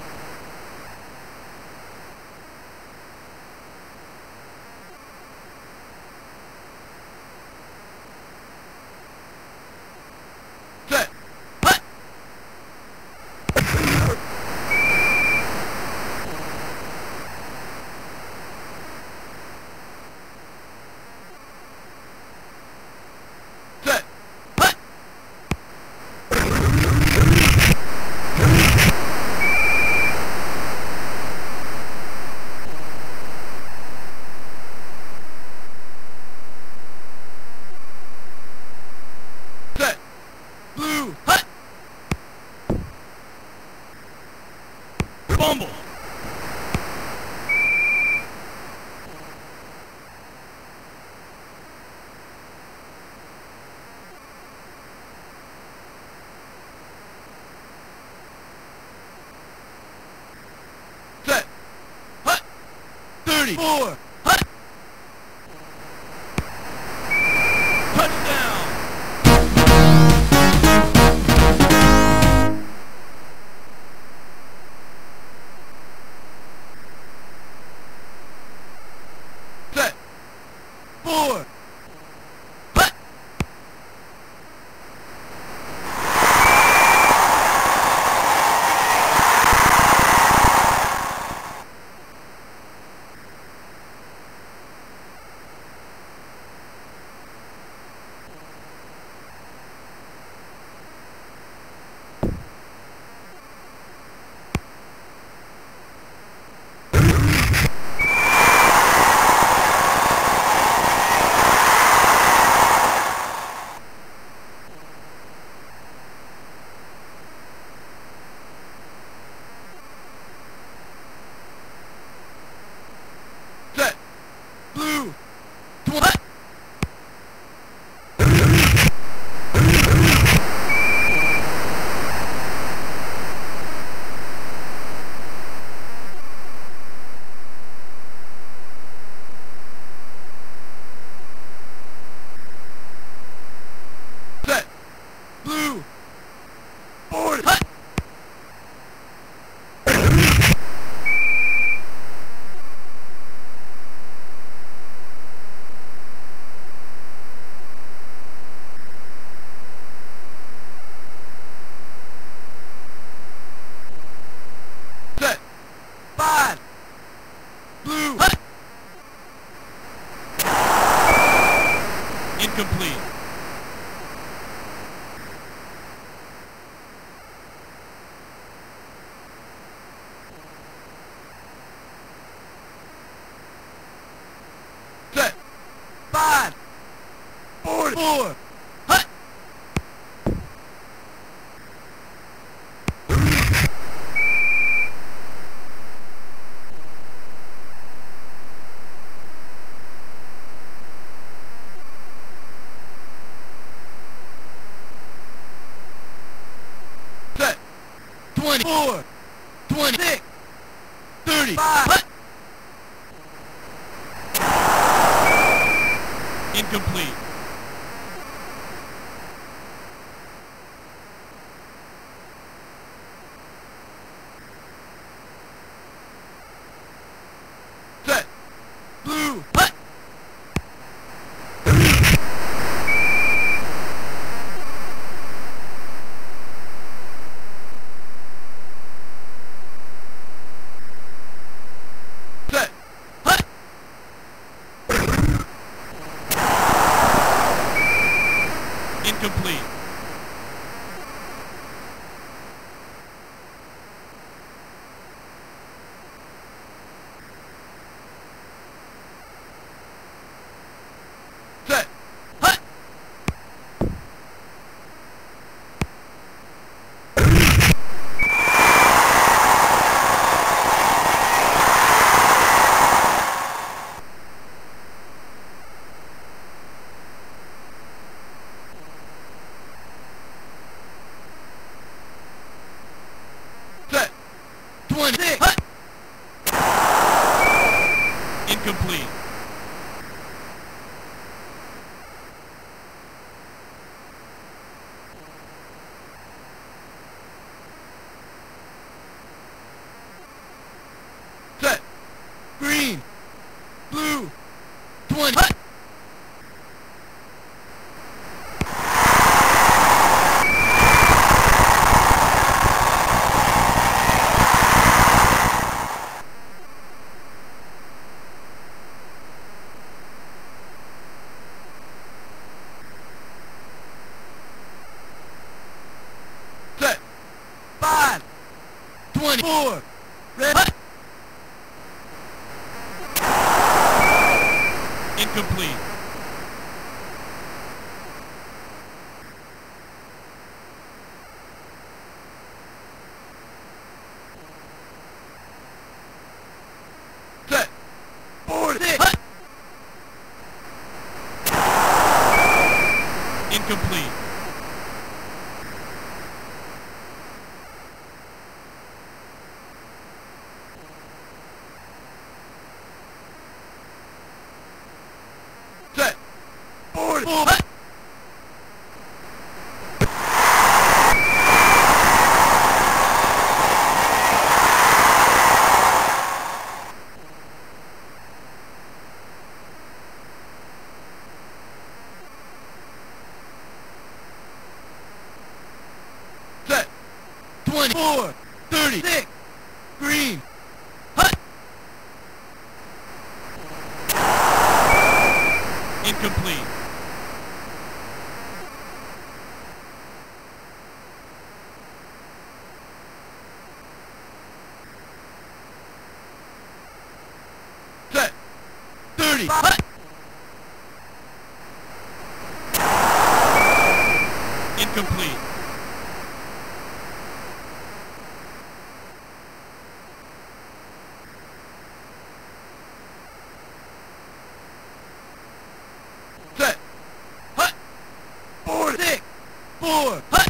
Set. Hut. Set. Hut. Set. Blue. Hut. Fumble. Set. Hut. 34. Hut. Touchdown. Set. 4. Hut. Set. Blue. Hut. Set. Blue. 40. Hut. Set. 5. Blue. Hut. Incomplete. Set. 5. 44. Hut. Set. 24. 26. 35. Hut. Incomplete. 26. Hut. Incomplete. Set. Green. Blue. 20. Hut. Set. 5. 24. Red. Hut. Incomplete. Set. 46. Hut. Incomplete. Set. 44. Hut. Set. 24. 36. Green. Hut. Incomplete. Set. 30. Hut. Incomplete. Set. Hut. 46. 4. Hut.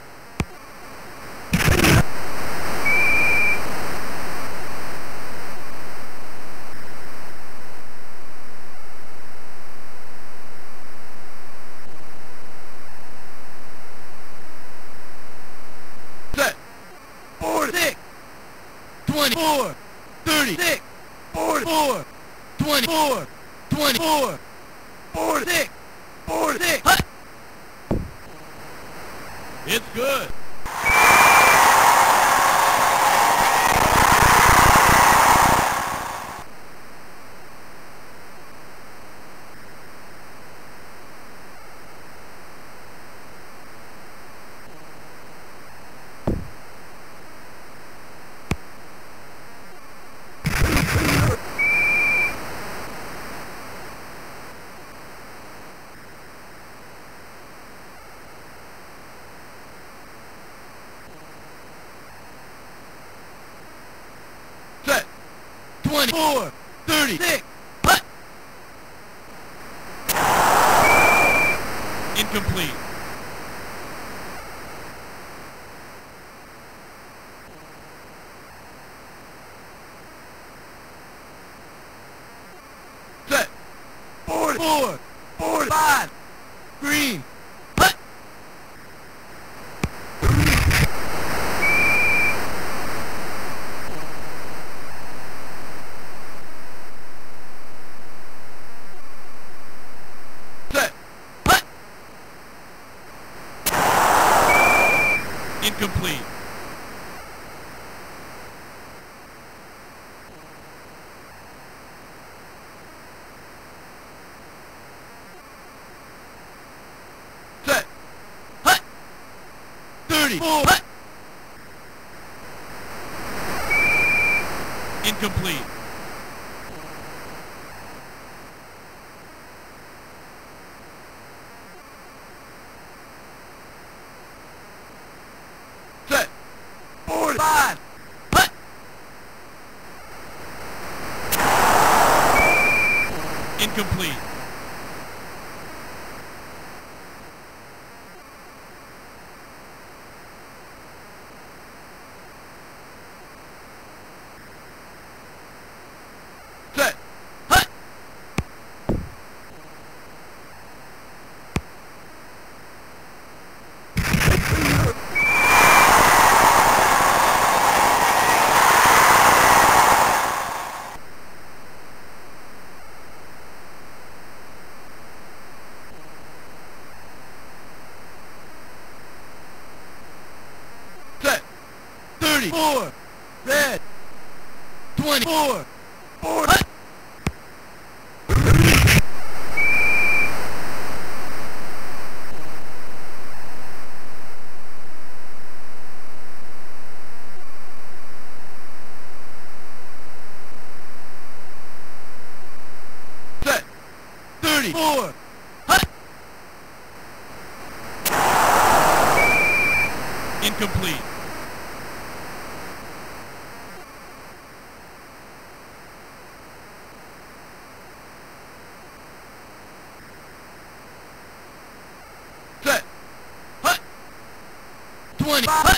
Set. 46. 24. 36. 44. 24. 24. 46. 46. Hut. It's good. Set. 24. 36. Hut. Incomplete. Set. 44. 45. Green. Hut. Set. Hut. Incomplete. Set. Hut. 34. Hut. Incomplete. Set. 45. Hut. Incomplete. red, 24, forward, hut, set, 34, hut, Incomplete. set, hut, 20, hut,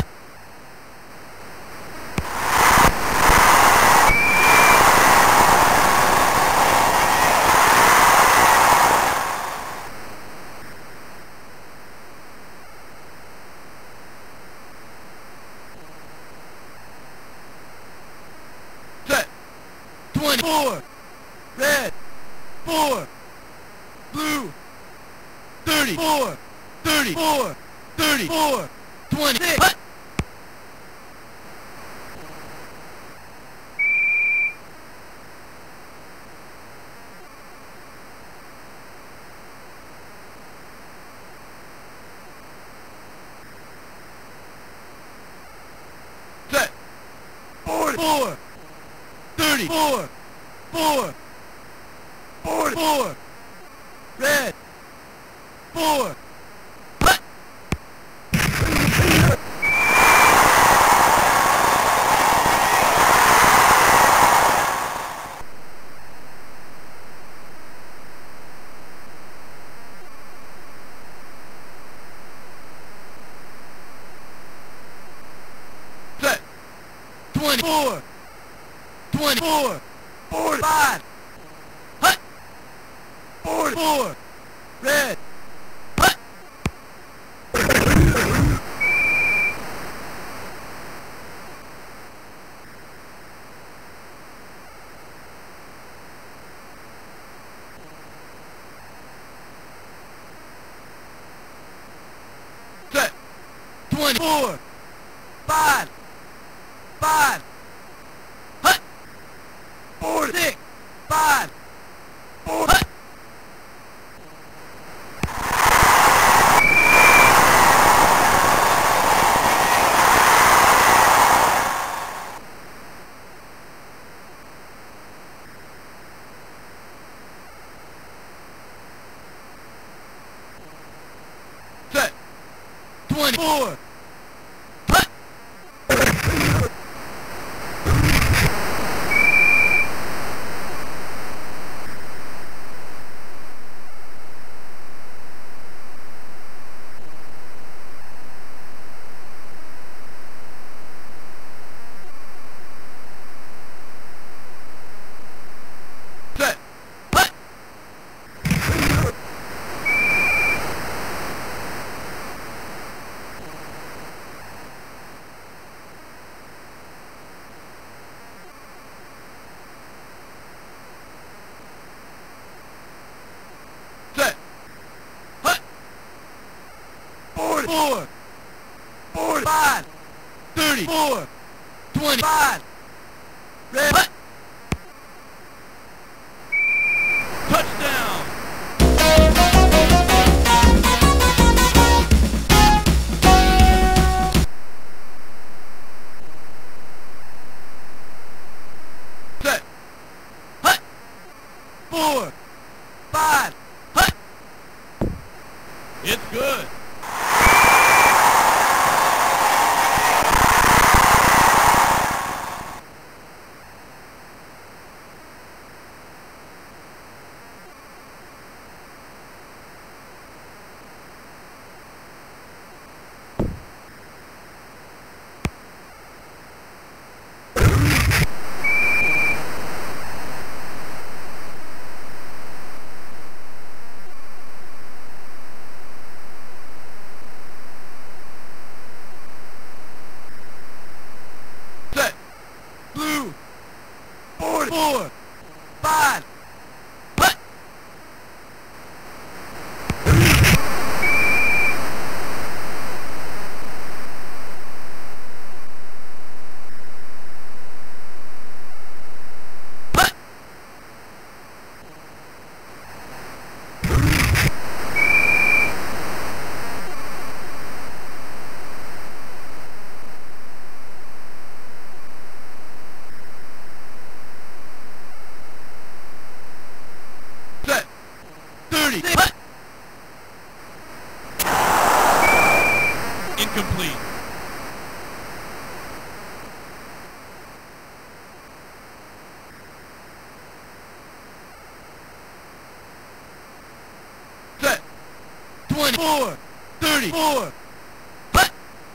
set, 24, red, 4, blue, 34, 34, 34, 26, hut, set, 44, 34, 4, 44, red, 4, hut, set, 24, 24, 45, hut, 44, red, hut, set, 24, 5, 5, hut, 46, 5, 4, hut, set, 24, hut, set, hut, set, hut, 44, 45, 34, 25, red, hut, Touchdown. set, hut, 4, 5, hut, It's good. set, blue, 44, 5, hut, 24, 34, hut!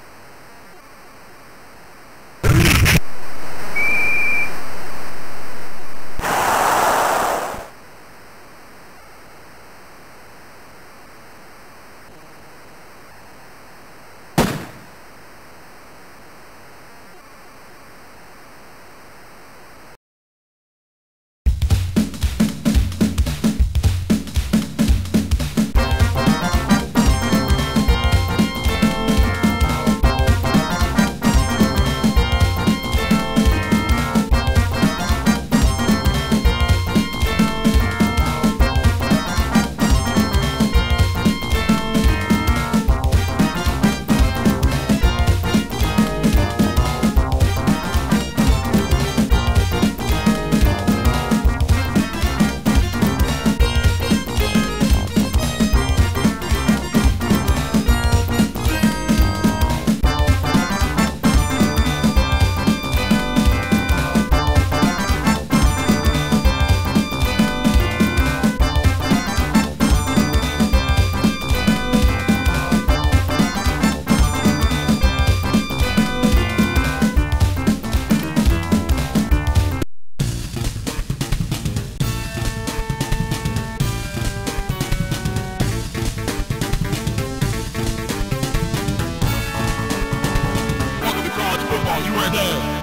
Welcome to college football USA.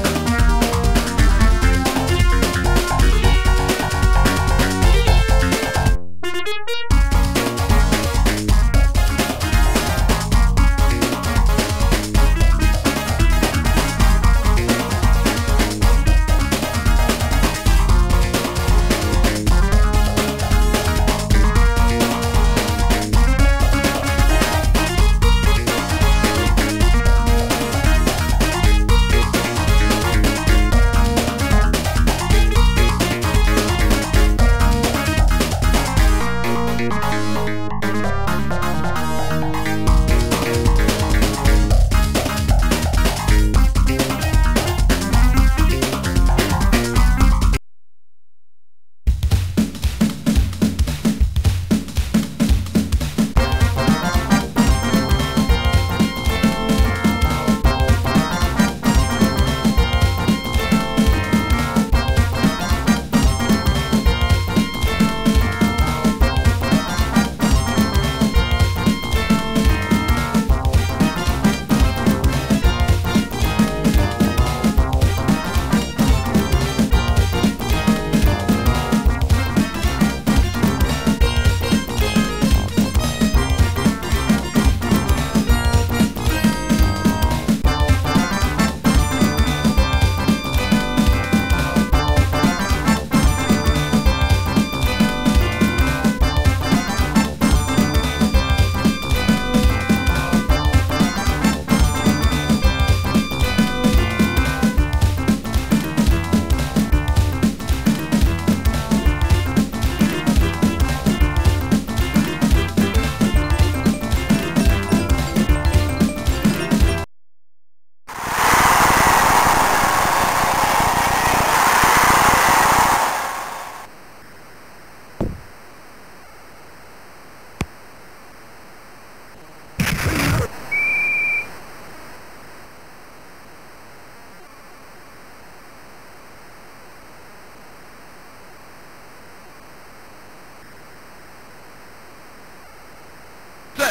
Set,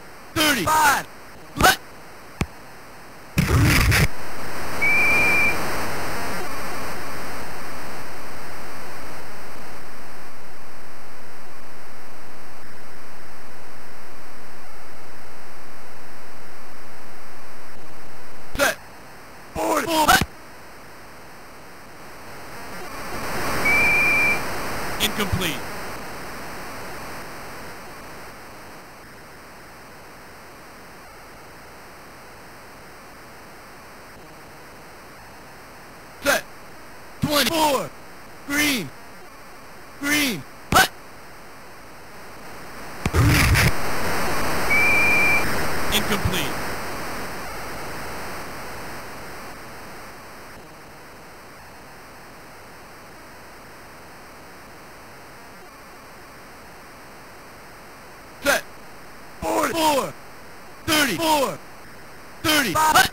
35, hut! Set, 40, hut! Incomplete. Set, 24, green, green, hut! Incomplete. Set, 34, 34, 35.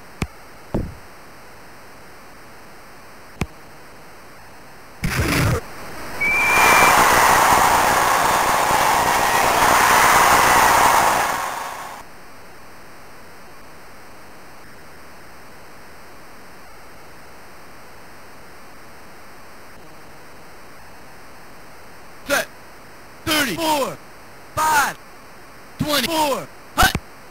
Set. 34, 5, 24. Hut.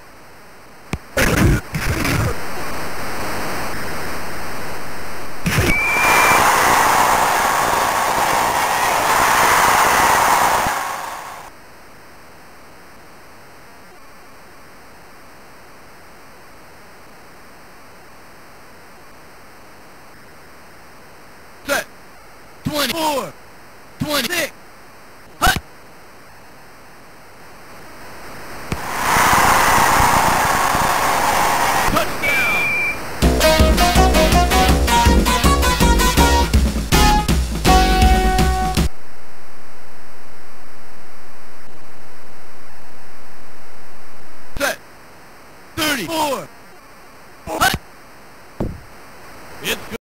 Set. 24, 26. Hut. Touchdown. Set. 34. Hut. It's good.